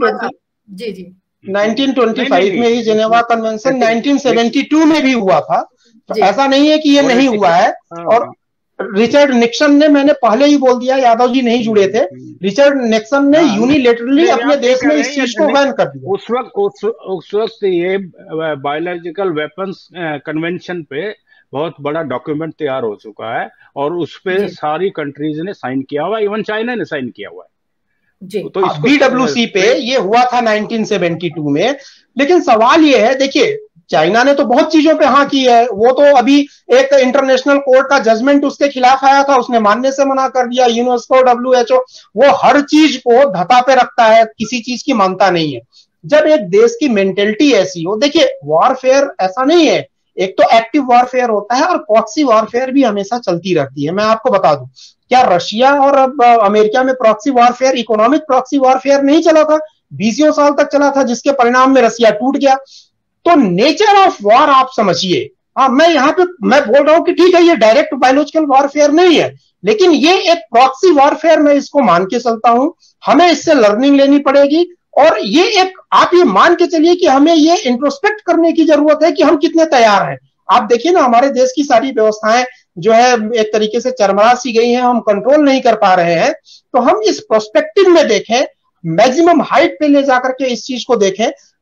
1925 में ही जेनेवा कन्वेंशन 1972 में भी हुआ था। तो ऐसा नहीं है कि ये नहीं हुआ है। और रिचर्ड निक्सन ने, मैंने पहले ही बोल दिया, यादव जी नहीं जुड़े थे, रिचर्ड निक्सन ने यूनिलेटरली अपने देश में इस चीज को बैन कर दिया। उस वक्त ये बायोलॉजिकल वेपन्स कन्वेंशन पे बहुत बड़ा डॉक्यूमेंट तैयार हो चुका है और उस पे सारी कंट्रीज ने साइन किया हुआ है, इवन चाइना ने साइन किया हुआ है जी। तो BWC पे ये हुआ था 1972 में। लेकिन सवाल ये है, देखिए चाइना ने तो बहुत चीजों पे हाँ की है। वो तो अभी एक इंटरनेशनल कोर्ट का जजमेंट उसके खिलाफ आया था, उसने मानने से मना कर दिया। यूनेस्को, WHO, वो हर चीज को धता पे रखता है, किसी चीज की मानता नहीं है। जब एक देश की मेंटेलिटी ऐसी हो, देखिए वॉरफेयर ऐसा नहीं है, एक तो एक्टिव वॉरफेयर होता है और प्रॉक्सी वॉरफेयर भी हमेशा चलती रहती है। मैं आपको बता दूं, क्या रशिया और अमेरिका में proxy warfare, economic proxy warfare नहीं चला था? 20 साल तक चला था, जिसके परिणाम में रशिया टूट गया। तो नेचर ऑफ वॉर आप समझिए। हाँ, मैं यहाँ पे मैं बोल रहा हूं कि ठीक है ये डायरेक्ट बायोलॉजिकल वॉरफेयर नहीं है, लेकिन ये एक प्रॉक्सी वॉरफेयर, मैं इसको मान के चलता हूं। हमें इससे लर्निंग लेनी पड़ेगी और ये एक, आप ये मान के चलिए कि हमें ये इंट्रोस्पेक्ट करने की जरूरत है कि हम कितने तैयार हैं। आप देखिए ना, हमारे देश की सारी व्यवस्थाएं जो है एक तरीके से चरमरा सी गई हैं, हम कंट्रोल नहीं कर पा रहे हैं। तो हम इस प्रोस्पेक्टिव में देखें, मैक्सिमम हाइट पे ले जाकर के इस चीज को देखें।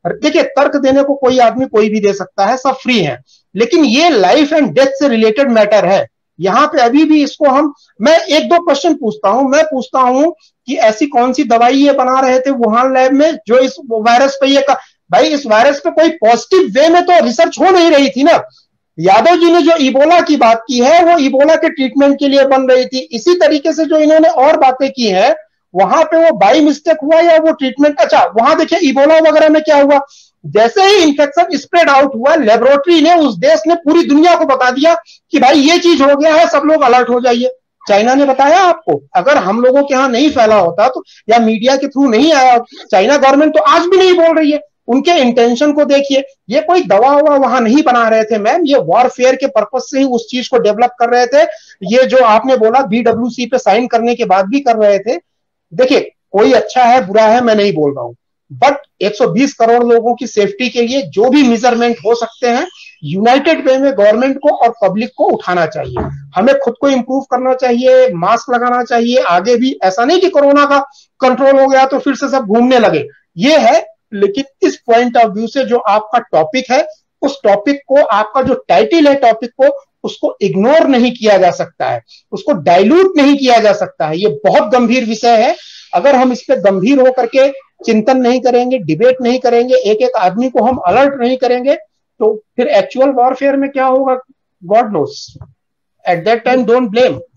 देखिए, तर्क देने को कोई आदमी कोई भी दे सकता है, सब फ्री है, लेकिन ये लाइफ एंड डेथ से रिलेटेड मैटर है। यहाँ पे अभी भी इसको मैं एक दो क्वेश्चन पूछता हूं, मैं पूछता हूं कि ऐसी कौन सी दवाई ये बना रहे थे वुहान लैब में जो इस वायरस पे भाई इस वायरस पे कोई पॉजिटिव वे में तो रिसर्च हो नहीं रही थी ना। यादव जी ने जो इबोला की बात की है वो इबोला के ट्रीटमेंट के लिए बन रही थी। इसी तरीके से जो इन्होंने और बातें की है, वहां पे वो बाई मिस्टेक हुआ या वो ट्रीटमेंट, अच्छा वहां देखिए इबोला वगैरह में क्या हुआ, जैसे ही इंफेक्शन स्प्रेड आउट हुआ, लेबोरेटरी ने, उस देश ने पूरी दुनिया को बता दिया कि भाई ये चीज हो गया है, सब लोग अलर्ट हो जाइए। चाइना ने बताया आपको, अगर हम लोगों के यहाँ नहीं फैला होता तो, या मीडिया के थ्रू नहीं आया, चाइना गवर्नमेंट तो आज भी नहीं बोल रही है। उनके इंटेंशन को देखिए, ये कोई दवा हुआ वहां नहीं बना रहे थे मैम, ये वॉरफेयर के पर्पज से ही उस चीज को डेवलप कर रहे थे। ये जो आपने बोला BWC पे साइन करने के बाद भी कर रहे थे। देखिए, कोई अच्छा है बुरा है मैं नहीं बोल रहा हूं, बट 120 करोड़ लोगों की सेफ्टी के लिए जो भी मेजरमेंट हो सकते हैं, यूनाइटेड वे में गवर्नमेंट को और पब्लिक को उठाना चाहिए। हमें खुद को इंप्रूव करना चाहिए, मास्क लगाना चाहिए। आगे भी ऐसा नहीं कि कोरोना का कंट्रोल हो गया तो फिर से सब घूमने लगे, ये है। लेकिन इस पॉइंट ऑफ व्यू से जो आपका टॉपिक है, उस टॉपिक को, आपका जो टाइटल है टॉपिक को, उसको इग्नोर नहीं किया जा सकता है, उसको डाइल्यूट नहीं किया जा सकता है। ये बहुत गंभीर विषय है। अगर हम इस पे गंभीर होकर के चिंतन नहीं करेंगे, डिबेट नहीं करेंगे, एक एक आदमी को हम अलर्ट नहीं करेंगे, तो फिर एक्चुअल वॉरफेयर में क्या होगा, God knows. At that time don't blame.